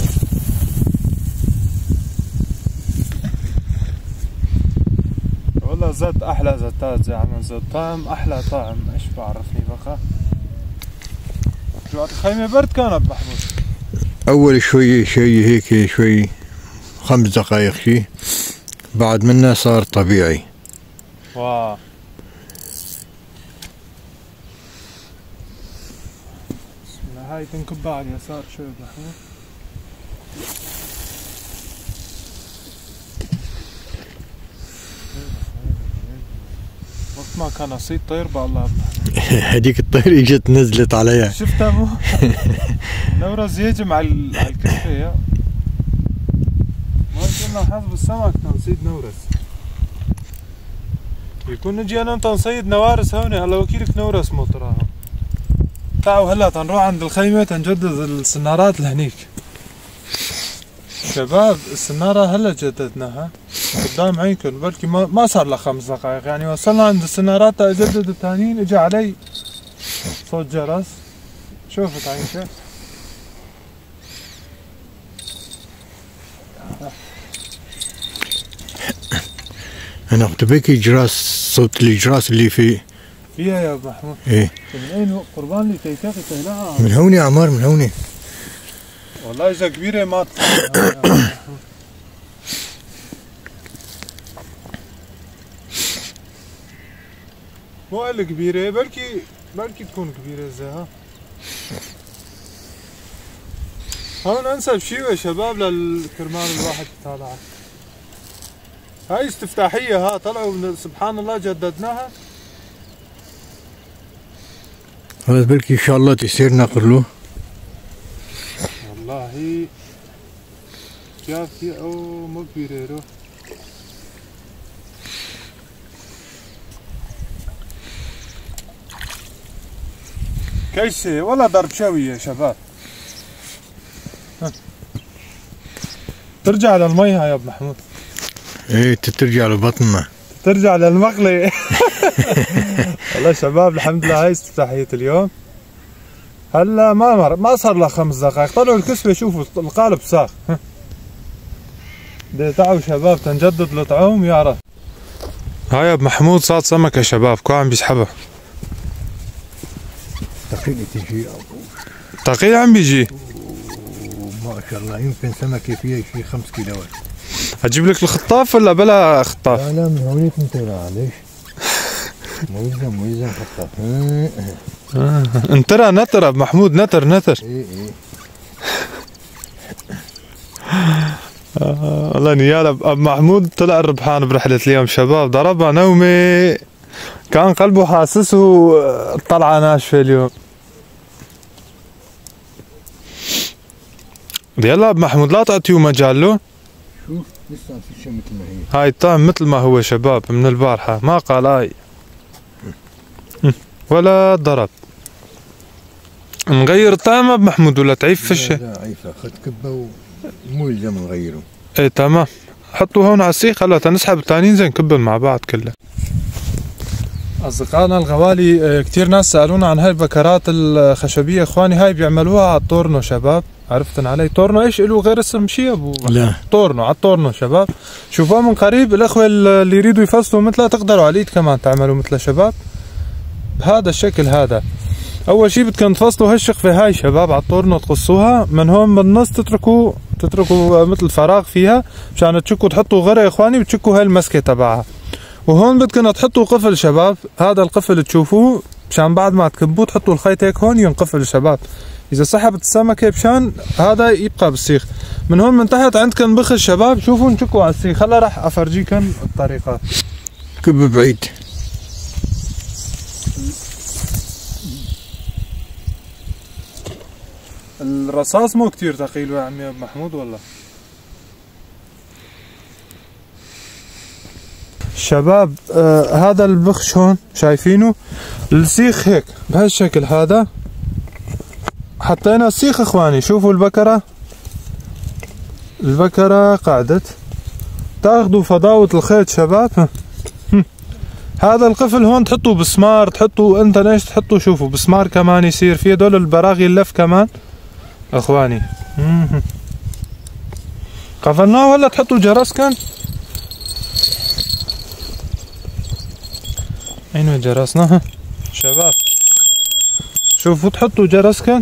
والله زاد احلى زتات زي عمل زاد طعم، احلى طعم. ايش بعرفني بقى. جوات الخيمة برد كان ابو محمود. اول شوي هيك شوي 5 دقائق شي، بعد منه صار طبيعي. واو. بسم الله. هاي تنكب على اليسار شوي ابو محمود. وقت ما كان اصيد طير بالله. هديك الطير اجت نزلت عليها، شفتها مو؟ نورس يهجم على الكتفة. يا ما كنا حظ بالسمك تنصيد نورس. يكون نجي انا وانت نصيد نوارس هون. هلا وكيلك نورس مو تراها. تعالوا هلا تنروح عند الخيمة تنجدد السنارات لهنيك شباب. السنارة هلا جددناها قدام عينكم، بلكي ما صار لها 5 دقائق يعني. وصلنا عند السنارات اجدد الثانيين، اجى علي صوت جرس. شوفت عينك. انا كنت بكي جراس، صوت الجراس اللي فيها يا ابو محمود. ايه من اين قربان اللي تيتاقي تهلها؟ من هوني عمار، من هوني. والله اذا كبيرة ما مو قال كبيرة، بلكي تكون كبيرة زي ها. هون انسب شيوة شباب للكرمان الواحد يطالعها. هاي استفتاحية ها، طلعوا من سبحان الله جددناها. هذا بلكي ان شاء الله تصير نقر له. والله كافية او مو كبيرة روح. كيسة ولا ضرب شوي يا شباب. ترجع للمية يا ابو محمود. ايه ترجع لبطننا، ترجع للمقلي. والله شباب الحمد لله هاي استفتاحية اليوم. هلا ما صار لها 5 دقائق طلعوا الكسبة. شوفوا القالب ساخ. تعالوا شباب تنجدد الطعوم يا رب. هاي ابو محمود صاد سمك يا شباب، كو عم بيسحبها. تقيل تجي تقيل عم بيجي. ما شاء الله يمكن سمكة فيها شي 5 كيلوات. اجيب لك الخطاف ولا بلا خطاف؟ لا من هونيك انت معلش. مو يلزم خطاف. انترى نتر ابو محمود، نتر. ايه والله نيال ابو محمود طلع الربحان برحلة اليوم شباب، ضربها نومي كان قلبه حاسسه طلعة ناشفة اليوم. يلا ابو محمود لا تعطيه مجال له. شوف لسه في شيء مثل ما هي. هاي الطعم مثل ما هو شباب من البارحة، ما قال هاي ولا ضرب. نغير الطعم ابو محمود ولا تعيب فشه؟ لا عيفة، خد كبة ومو يلزم نغيره. ايه تمام، حطوا هون على السيخ. هلا تنسحب الثانيين زين نكبل مع بعض كله. اصدقائنا الغوالي كثير ناس سالونا عن هاي البكرات الخشبيه اخواني، هاي بيعملوها على الطورنو شباب. عرفتن علي؟ طورنو ايش له غير اسم شيء ابو؟ لا طورنو، على الطورنو شباب. شوفوها من قريب، الاخوه اللي يريدوا يفصلوا مثلها تقدروا على اليد كمان تعملوا مثلها شباب بهذا الشكل هذا. اول شيء بدكم تفصلوا هالشقفه هاي شباب على الطورنو، تقصوها من هون بالنص، تتركوا مثل فراغ فيها مشان تشكوا تحطوا غرة يا اخواني، وتشكوا هاي المسكه تبعها. وهون بدكم تحطوا قفل شباب، هذا القفل تشوفوه مشان بعد ما تكبوه تحطوا الخيط هيك هون ينقفل شباب. اذا سحبت السمكه مشان هذا يبقى بالسيخ. من هون من تحت عندكم بخل شباب، شوفوا نشكوا على السيخ. هلا راح افرجيكم الطريقات. كب بعيد. الرصاص مو كتير ثقيل يا عمي ابو محمود والله. شباب هذا البخش هون شايفينه، السيخ هيك بهالشكل هذا حطينا السيخ اخواني. شوفوا البكرة قعدت. تاخذوا فضاوة الخيط شباب. هذا القفل هون تحطوا بسمار، تحطوا انت ايش تحطوا، شوفوا بسمار كمان يصير فيه دول البراغي اللف كمان اخواني. قفلناه. ولا تحطوا جرسكن. اين جرسنا شباب؟ شوفوا تحطوا جرسكن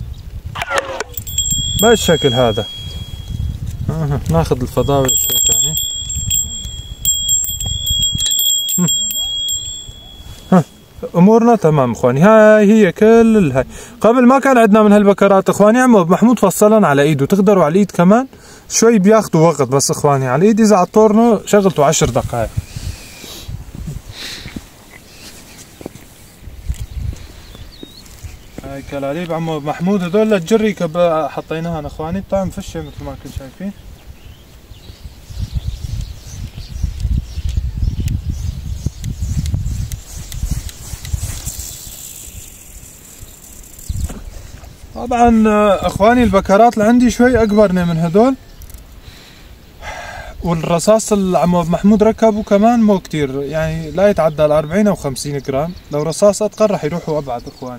بهالشكل هذا. ناخذ الفضاوي شوي ثاني. امورنا تمام اخواني. هاي هي كل الهاي. قبل ما كان عندنا من هالبكرات اخواني، عمو محمود فصلن على ايده، تقدروا على الايد كمان شوي بياخذوا وقت، بس اخواني على الايد اذا على الطورنو شغلته 10 دقائق. هاي كلاليب عمو محمود، هذول الجري حطيناها اخواني، بطعم فشه مثل ما كنتم شايفين. طبعا اخواني البكرات اللي عندي شوي اكبرني من هدول، والرصاص اللي عمو محمود ركبه كمان مو كتير، يعني لا يتعدى ال 40 او 50 جرام. لو رصاص اتقل رح يروحوا ابعد اخواني.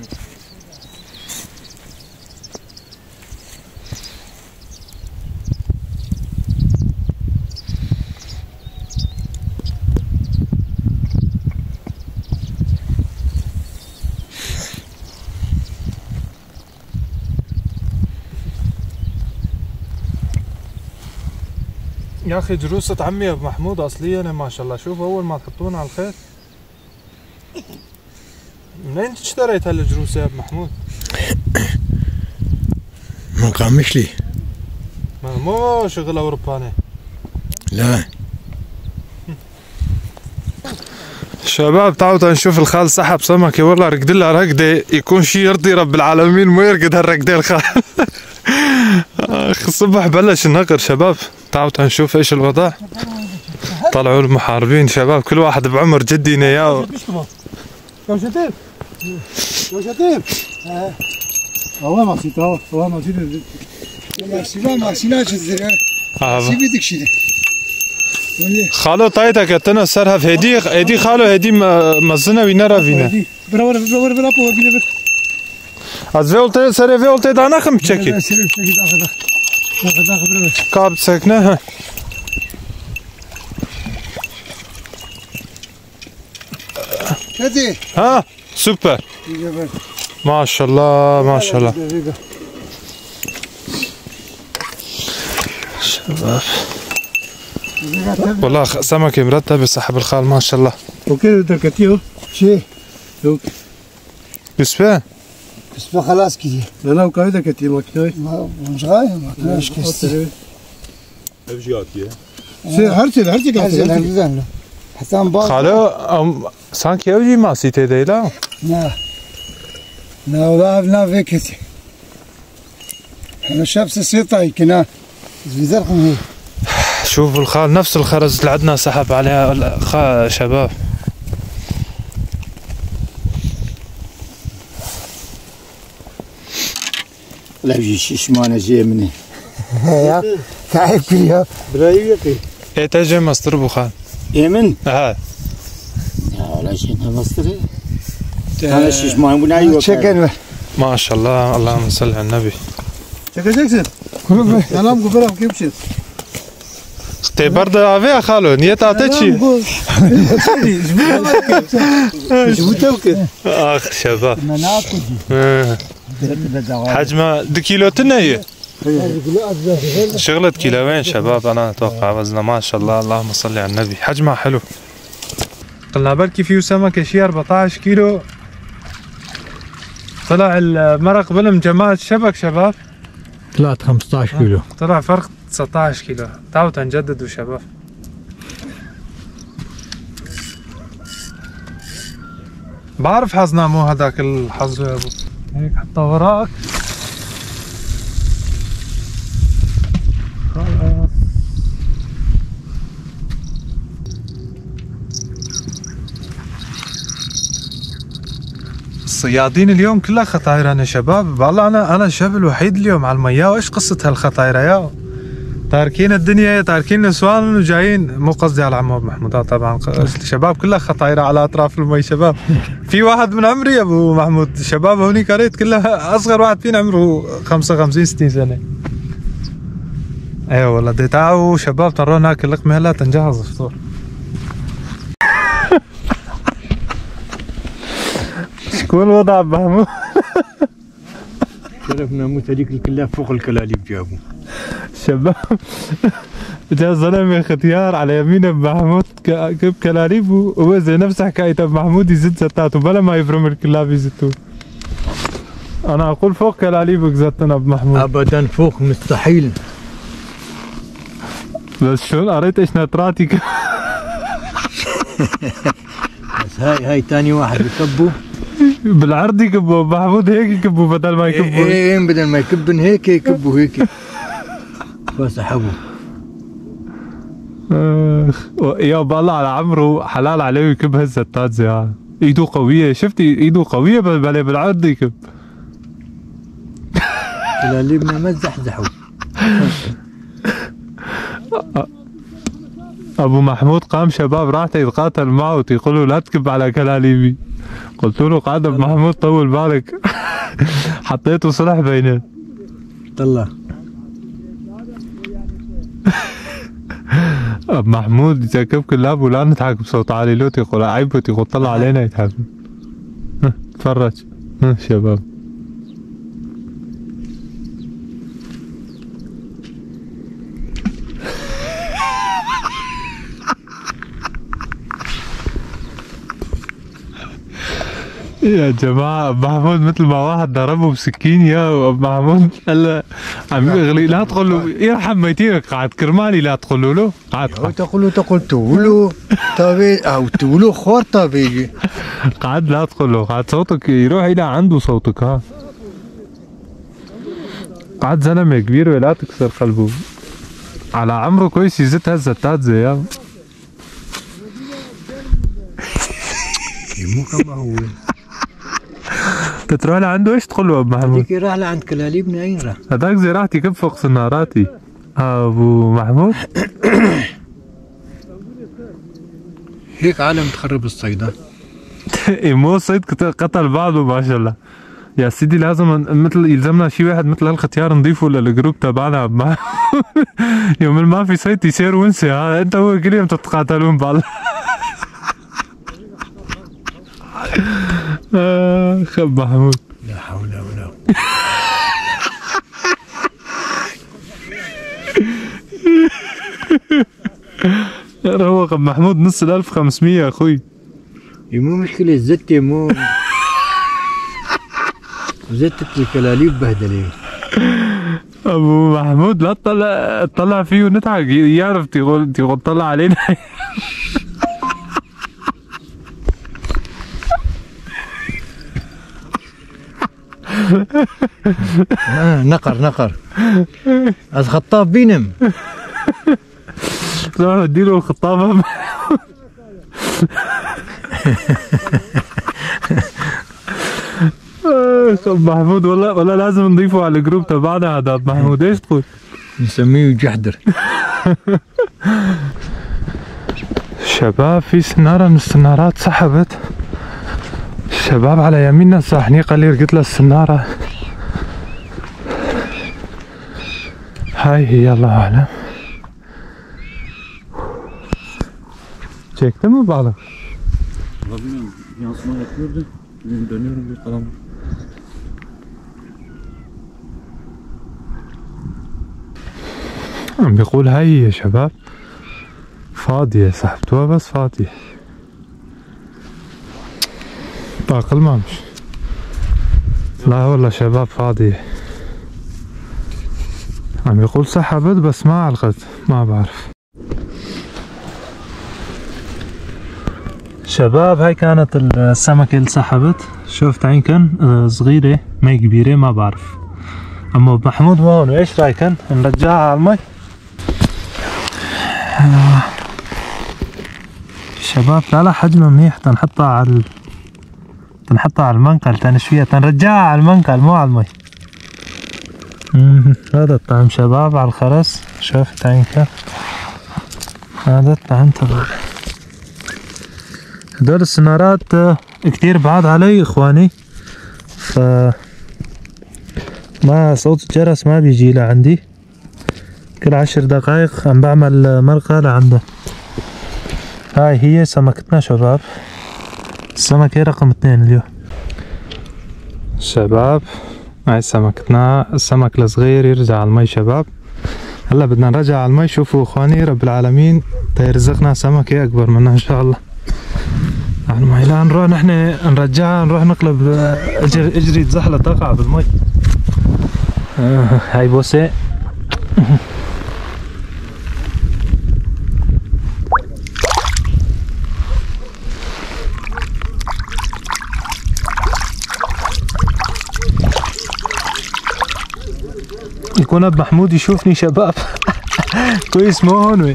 يا اخي جروسة عمي ابو محمود اصلية ما شاء الله. شوف اول ما تحطونا على الخيط. منين اشتريت هالجروسة يا ابو محمود؟ من قامشلي. مو شغل اوروباني. لا شباب تعالوا نشوف الخال سحب سمكة والله رقد لها رقدة يكون شي يرضي رب العالمين، مو يرقد هالرقدة الخال. الصبح بلش النقر شباب. تعالوا نشوف ايش الوضع. طلعوا المحاربين شباب، كل واحد بعمر جدي نياه. يا شتير يا شتير والله ما نسيت، والله ما نسيت. ما نسيناش الزرع. سيبي ديك شي خالو طايتك اتنا سرها في هدي خالو هدي مزنا وينرا فينا برا از فولت سر فولت دانا خم تشكي كاب سكنه. هدي ها سوبر ما شاء الله ما شاء الله. والله سمكة مرتبة صاحب الخال ما شاء الله. وكيف تركتيه؟ شيء يوسف بس خلاص كذي. لا وكيف تركتيه ماكناي؟ مش غاية ماكناش كيستي. Evjiyatiye. هرتي كذا. حسام باز. خالو sanki evci masite değil ha. لا فيكتي. أنا شاب سيطاي كنا زرقهم هي. شوفوا الخال نفس الخرز اللي عندنا سحب عليها شباب. لا يجي شيش ما أنا جاي مني. يا تعب فيها. برايوكي. إيه تجي مصدر أبو خال. يمن. ها. لا شيء مصدري. أنا شيش ما يبون أيوة. شكرا. ما شاء الله اللهم صل على النبي. شكرا. أنا مقبلهم كيف شيء. تي برضه أبي خالو نيت أعطيتشي. أخ شباب. حجمه كيلو تنية. شغلة كيلوين شباب أنا أتوقع وزنه ما شاء الله اللهم صل على النبي. حجمها حلو. قلنا بركي فيه سمكة شي 14 كيلو. طلع المرق بلم جماعة شبك شباب. طلعت 15 كيلو. طلع فرق 19 كيلو. تعالوا تنجددوا شباب. بعرف حظنا مو هذاك الحظ يا ابو. هيك حطها وراك. خلاص. الصيادين اليوم كلها خطاير انا شباب. والله انا الشاب الوحيد اليوم على المياه. وايش قصة هالخطايرة يا تاركين الدنيا تاركين نسوان وجايين. مو قصدي على عمو محمود طبعا الشباب كلها خطايرة على اطراف المي شباب. في واحد من عمري يا ابو محمود الشباب هونيك قريت كلها اصغر واحد فينا عمره 55 60 سنة. ايوه والله تعالوا شباب ترون ناكل لقمة هلا تنجهز الفطور. شكون الوضع ابو محمود؟ شرفنا موت هذيك كلها فوق الكلاليب جابوا. شباب جاء زلمه ختيار على يمين ابو محمود كب كلاليب وهو زي نفس حكايه ابو محمود يزت زتاته بلا ما يفرم الكلاب يزتوه. انا اقول فوق كلاليبك زتنا ابو محمود. ابدا فوق مستحيل. بس شلون قريت ايش نطراتي بس هاي ثاني واحد يكبوا بالعرض يكبوا ابو محمود هيك يكبوا بدل ما يكبوا. ايه بدل ما يكبن هيك يكبوا هيك فسحبوا. يا بالله على عمرو حلال عليه يكب هالزتات زي ايده قوية. شفتي ايده قوية بل بالعرض يكب. كلاليبنا ما زحزحوا. ابو محمود قام شباب راح يتقاتل معه ويقول له لا تكب على كلاليبي. قلت له قعد ابو محمود طول بالك. حطيته صلح بيننا. طلع ابو محمود يتكب كلاب ولا نضحك بصوت عالي له يقول عيبه يقول طلع علينا يتحب. تفرج شباب. يا جماعة ابو محمود مثل ما واحد ضربه بسكين يا ابو محمود هلا عم يغلي. لا تقول له يرحم ميتينك قاعد كرمالي لا تقول له قاعد تقول تولو طبي او تولو خور طبيعي قاعد لا تقول له قاعد صوتك يروح الى عنده صوتك. ها قاعد زلمة كبير ولا تكسر قلبه. على عمره كويس يزت هالزتات زي مو كما هو. تروح لعنده ايش تقول له ابو محمود؟ هذيك راح لعند كلاليبنا اين راح؟ هذاك زي راح يكب فوق سناراتي. ابو محمود هيك عالم تخرب الصيدة. مو الصيد قتل بعضه ما شاء الله. يا سيدي لازم مثل يلزمنا شي واحد مثل هالختيار نضيفه للجروب تبعنا. يوم ما في صيد يصير ونسي. ها انت هو كل يوم تتقاتلون بعض. خب محمود لا حول ولا قوة. روق محمود نص ال 1500 يا اخوي. مو مشكلة الزتة مو زتة الكلاليب بهدلة. ابو محمود لا تطلع فيه ونضحك يعرف تقول تطلع علينا. نقر از خطاف بينم. روح اديله الخطافة. محمود والله لازم نضيفه على الجروب تبعنا هذا محمود. ايش تقول؟ نسميه جحدر. شباب في سنارة من السنارات سحبت. الشباب على يميننا ساحني قليل، قلت له السنارة هاي هي الله اعلم. Çekti mi balık? Valla bilmiyorum. Yansıma yapıyordu. Dönüyorum bir kalan. عم بيقول هاي يا شباب فاضية، سحبتوها بس فاضية. باقل ما مش. لا والله شباب فاضية. عم يقول سحبت بس ما علقت، ما بعرف. شباب هاي كانت السمكة اللي سحبت. شوفت عينكن صغيرة ما كبيرة ما بعرف. اما محمود هون ايش رايكن نرجعها على المي؟ شباب لا حجمها منيح، تنحطها على المنقل تنشويها، تنرجعها على المنقل مو على المي. هذا الطعم شباب على الخرس. شوفت عينكن هذا الطعم تبع. هدول السنارات كتير بعاد علي اخواني، ف ما صوت الجرس ما بيجي لعندي. كل 10 دقائق عم بعمل مرقة لعنده. هاي هي سمكتنا شباب، السمكة رقم 2 اليوم. شباب هاي سمكتنا، السمك الصغير يرجع على المي شباب. هلا بدنا نرجع على المي. شوفوا اخواني رب العالمين تيرزقنا سمكة اكبر منها ان شاء الله على المي. لا نروح نحن نرجعها، نروح نقلب اجري تزحلق تقع بالمي. هاي بوسة. يكون اب محمود يشوفني شباب. كويس مو هون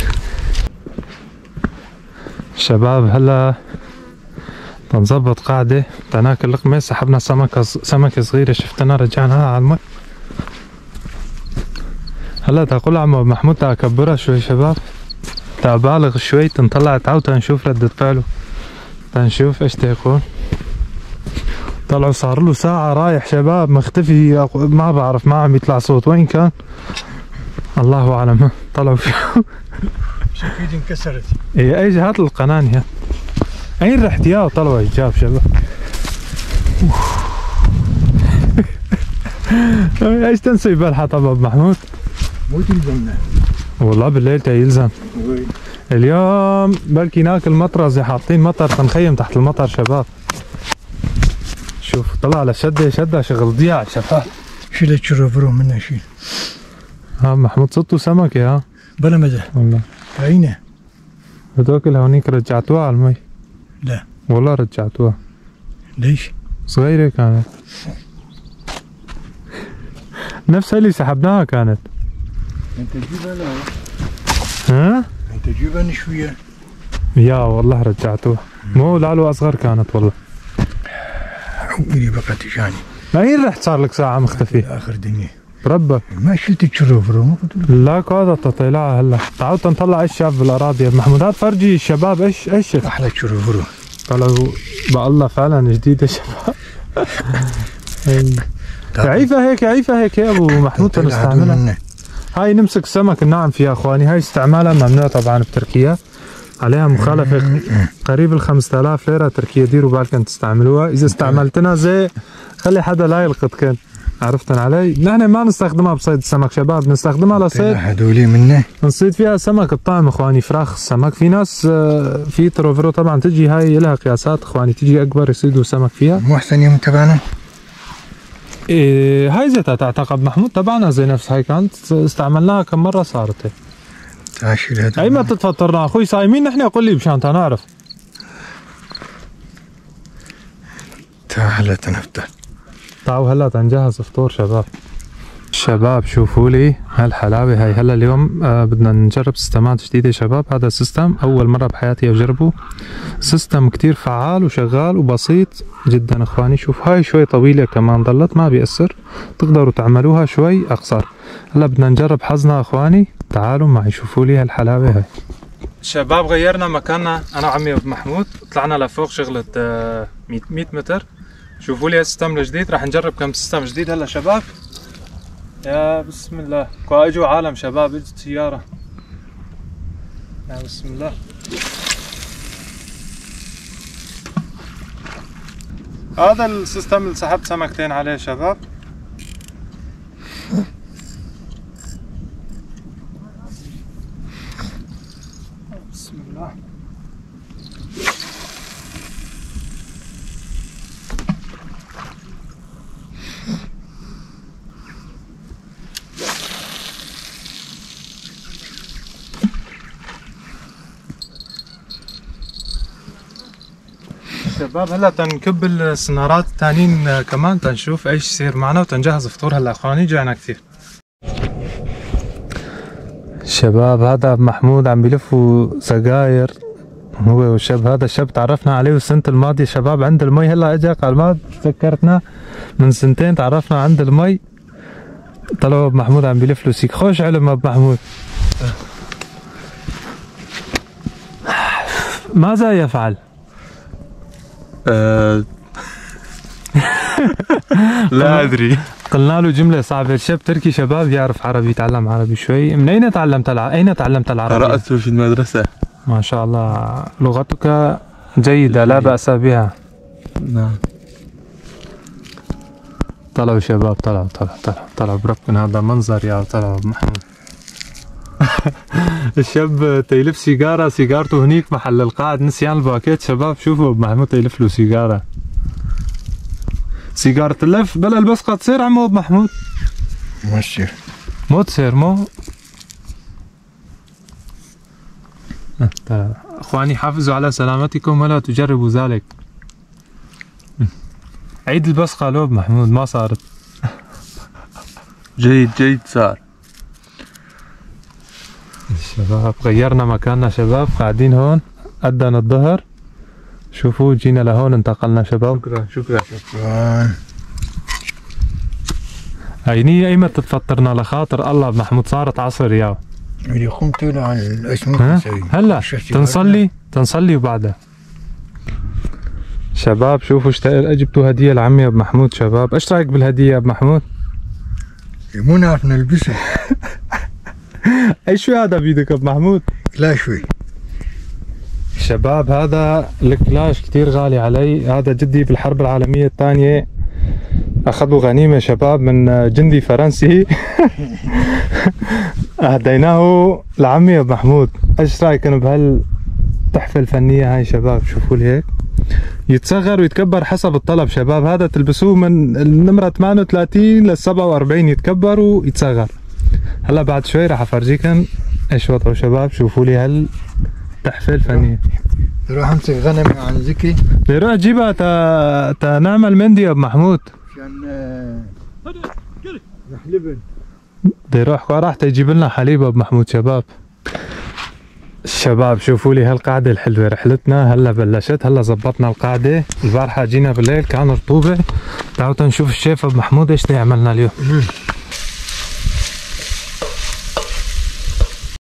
شباب. هلا تنظبط قاعدة تناكل لقمة. سحبنا سمكة صغيرة شفتنا رجعناها على المي. هلا تقول عمو محمود تكبرها شوي شباب، تبالغ شوي، تنطلع تعاو تنشوف ردة فعله، تنشوف ايش تيقول. طلعوا صار له ساعة رايح شباب مختفي، ما بعرف ما عم يطلع صوت، وين كان؟ الله اعلم. طلعوا فيه. شكيت انكسرت. ايه ايش هات القناني هات. اين رحت يا طلعوا ايجاب شباب. ايش تنسي بالحطب ابو محمود؟ مو تلزمنا والله بالليل تيلزم. اليوم بلكي ناكل مطرزة، حاطين مطر تنخيم تحت المطر شباب. شوف طلع على شدة شغل ضياع شباب. شيل الشرفرو منها شيل. ها محمود صدتوا سمكة ها؟ بلا مزح والله. عينه هذوك اللي هونيك رجعتوها على المي؟ لا والله رجعتوها. ليش؟ صغيرة كانت. نفسها اللي سحبناها كانت. انت جيبها لا. ها؟ انت جيبها نشوية. يا والله رجعتوها. مو لالو اصغر كانت والله. حولي بقى تجاني. وين رحت صار لك ساعة مختفي؟ اخر دنيا. بربك. ما شلت الشرفرو ما كنت. لا قاعدة تطلعها هلا. تعالوا نطلع ايش شاف بالاراضي يا محمود. هات فرجي الشباب ايش احلى الشرفرو. طلعوا بقى الله فعلا جديدة شباب. عيفة هيك يا ابو محمود تنستعملها. هاي نمسك سمك الناعم فيها اخواني. هاي استعمالها ممنوع طبعا بتركيا، عليها مخالفة قريب ال 5000 ليرة تركيا. ديروا بالكم تستعملوها. اذا استعملتنا زي خلي حدا لا يلقطكن. عرفتن علي؟ نحن ما نستخدمها بصيد السمك شباب، نستخدمها لصيد هدولي منه نصيد فيها سمك الطعم اخواني، فراخ السمك. في ناس في تروفيرو طبعا تجي هاي لها قياسات اخواني، تجي اكبر يصيدوا سمك فيها. مو احسن يوم تبعنا؟ إيه هاي زيتها تعتقد محمود تبعنا زي نفس هاي كانت، استعملناها كم مره صارت هيك. تعشيل هذا اي ما تتفطرنا اخوي صايمين نحن، قول لي مشان نعرف. تعال تنفطر. تعالوا هلا تنجهز فطور شباب. شباب شوفوا لي هالحلاوه هاي. هلا اليوم بدنا نجرب سيستمات جديده شباب. هذا السيستم اول مره بحياتي اجربه، سيستم كتير فعال وشغال وبسيط جدا اخواني. شوف هاي شوي طويله كمان ضلت، ما بيأثر، تقدروا تعملوها شوي اقصر. هلا بدنا نجرب حظنا اخواني، تعالوا معي شوفوا لي هالحلاوه هاي. شباب غيرنا مكاننا انا وعمي ابو محمود، طلعنا لفوق شغله 100 متر. شوفوا لي السيستم الجديد، راح نجرب كم سيستم جديد هلا شباب. يا بسم الله. اجوا عالم شباب، اجت سياره. يا بسم الله. هذا السيستم اللي سحبت سمكتين عليه شباب. بسم الله. شباب هلا تنكب السنارات الثانيين كمان تنشوف ايش يصير معنا وتنجهز فطور. هلا اخواني جوعنا كثير. شباب هذا محمود عم بيلفوا سجاير هو والشاب. هذا الشاب تعرفنا عليه السنة الماضية شباب عند المي. هلا اجا قال ما تذكرتنا من سنتين تعرفنا عند المي. طلعوا ابو محمود عم بيلف له سيك. خوش علم ابو محمود. ماذا يفعل؟ لا ادري. قلنا له جملة صعبة. الشاب تركي شباب يعرف عربي، يتعلم عربي شوي. من اين تعلمت اين تعلمت العربية؟ قرأت في المدرسة. ما شاء الله لغتك جيدة لا بأس بها. نعم. طلعوا شباب طلعوا بربكن. هذا منظر يا طلعوا محمود. الشاب تيلف سيجارته هنيك محل القاعد، نسيان الباكيت شباب. شوفوا محمود تيلف له سيجارة اللف بلا البسقة تصير عمو محمود؟ ما تصير. مو تصير مو. اخواني حافظوا على سلامتكم ولا تجربوا ذلك. عيد البسقة لو محمود ما صارت. جيد صار. شباب غيرنا مكاننا شباب، قاعدين هون أذن الظهر. شوفوا جينا لهون انتقلنا شباب. شكرا. هيني ايمت تتفطرنا لخاطر الله محمود. صارت عصر يا اللي قمت له عن الاسم هلا تنصلي وبعدها. شباب شوفوا جبتوا هدية لعمي ابو محمود شباب. ايش رايك بالهدية يا ابو محمود؟ مو نعرف نلبسها. اي شو هذا بيدك ابو محمود؟ لا شوي شباب هذا الكلاش كتير غالي علي. هذا جدي بالحرب العالمية الثانية اخذوا غنيمة شباب من جندي فرنسي. اهديناه لعمي ابو محمود. ايش رايكم بهالتحفة الفنية هاي شباب؟ شوفوا لي هيك يتصغر ويتكبر حسب الطلب شباب. هذا تلبسوه من النمرة 38 لل 47 يتكبر ويتصغر. هلا بعد شوي راح افرجيكم ايش وضعه شباب. شوفوا لي هالتحفة الفنية. روح امسك غنم عن ذكي. بيروح جيبها تا نعمل مندي يا ابو محمود. عشان لبن. راح تجيب لنا حليب ابو محمود شباب. الشباب شوفوا لي هالقعدة الحلوة. رحلتنا هلا بلشت. هلا زبطنا القعدة. البارحة جينا بالليل كان رطوبة. تعالوا نشوف الشيف ابو محمود ايش يعملنا اليوم.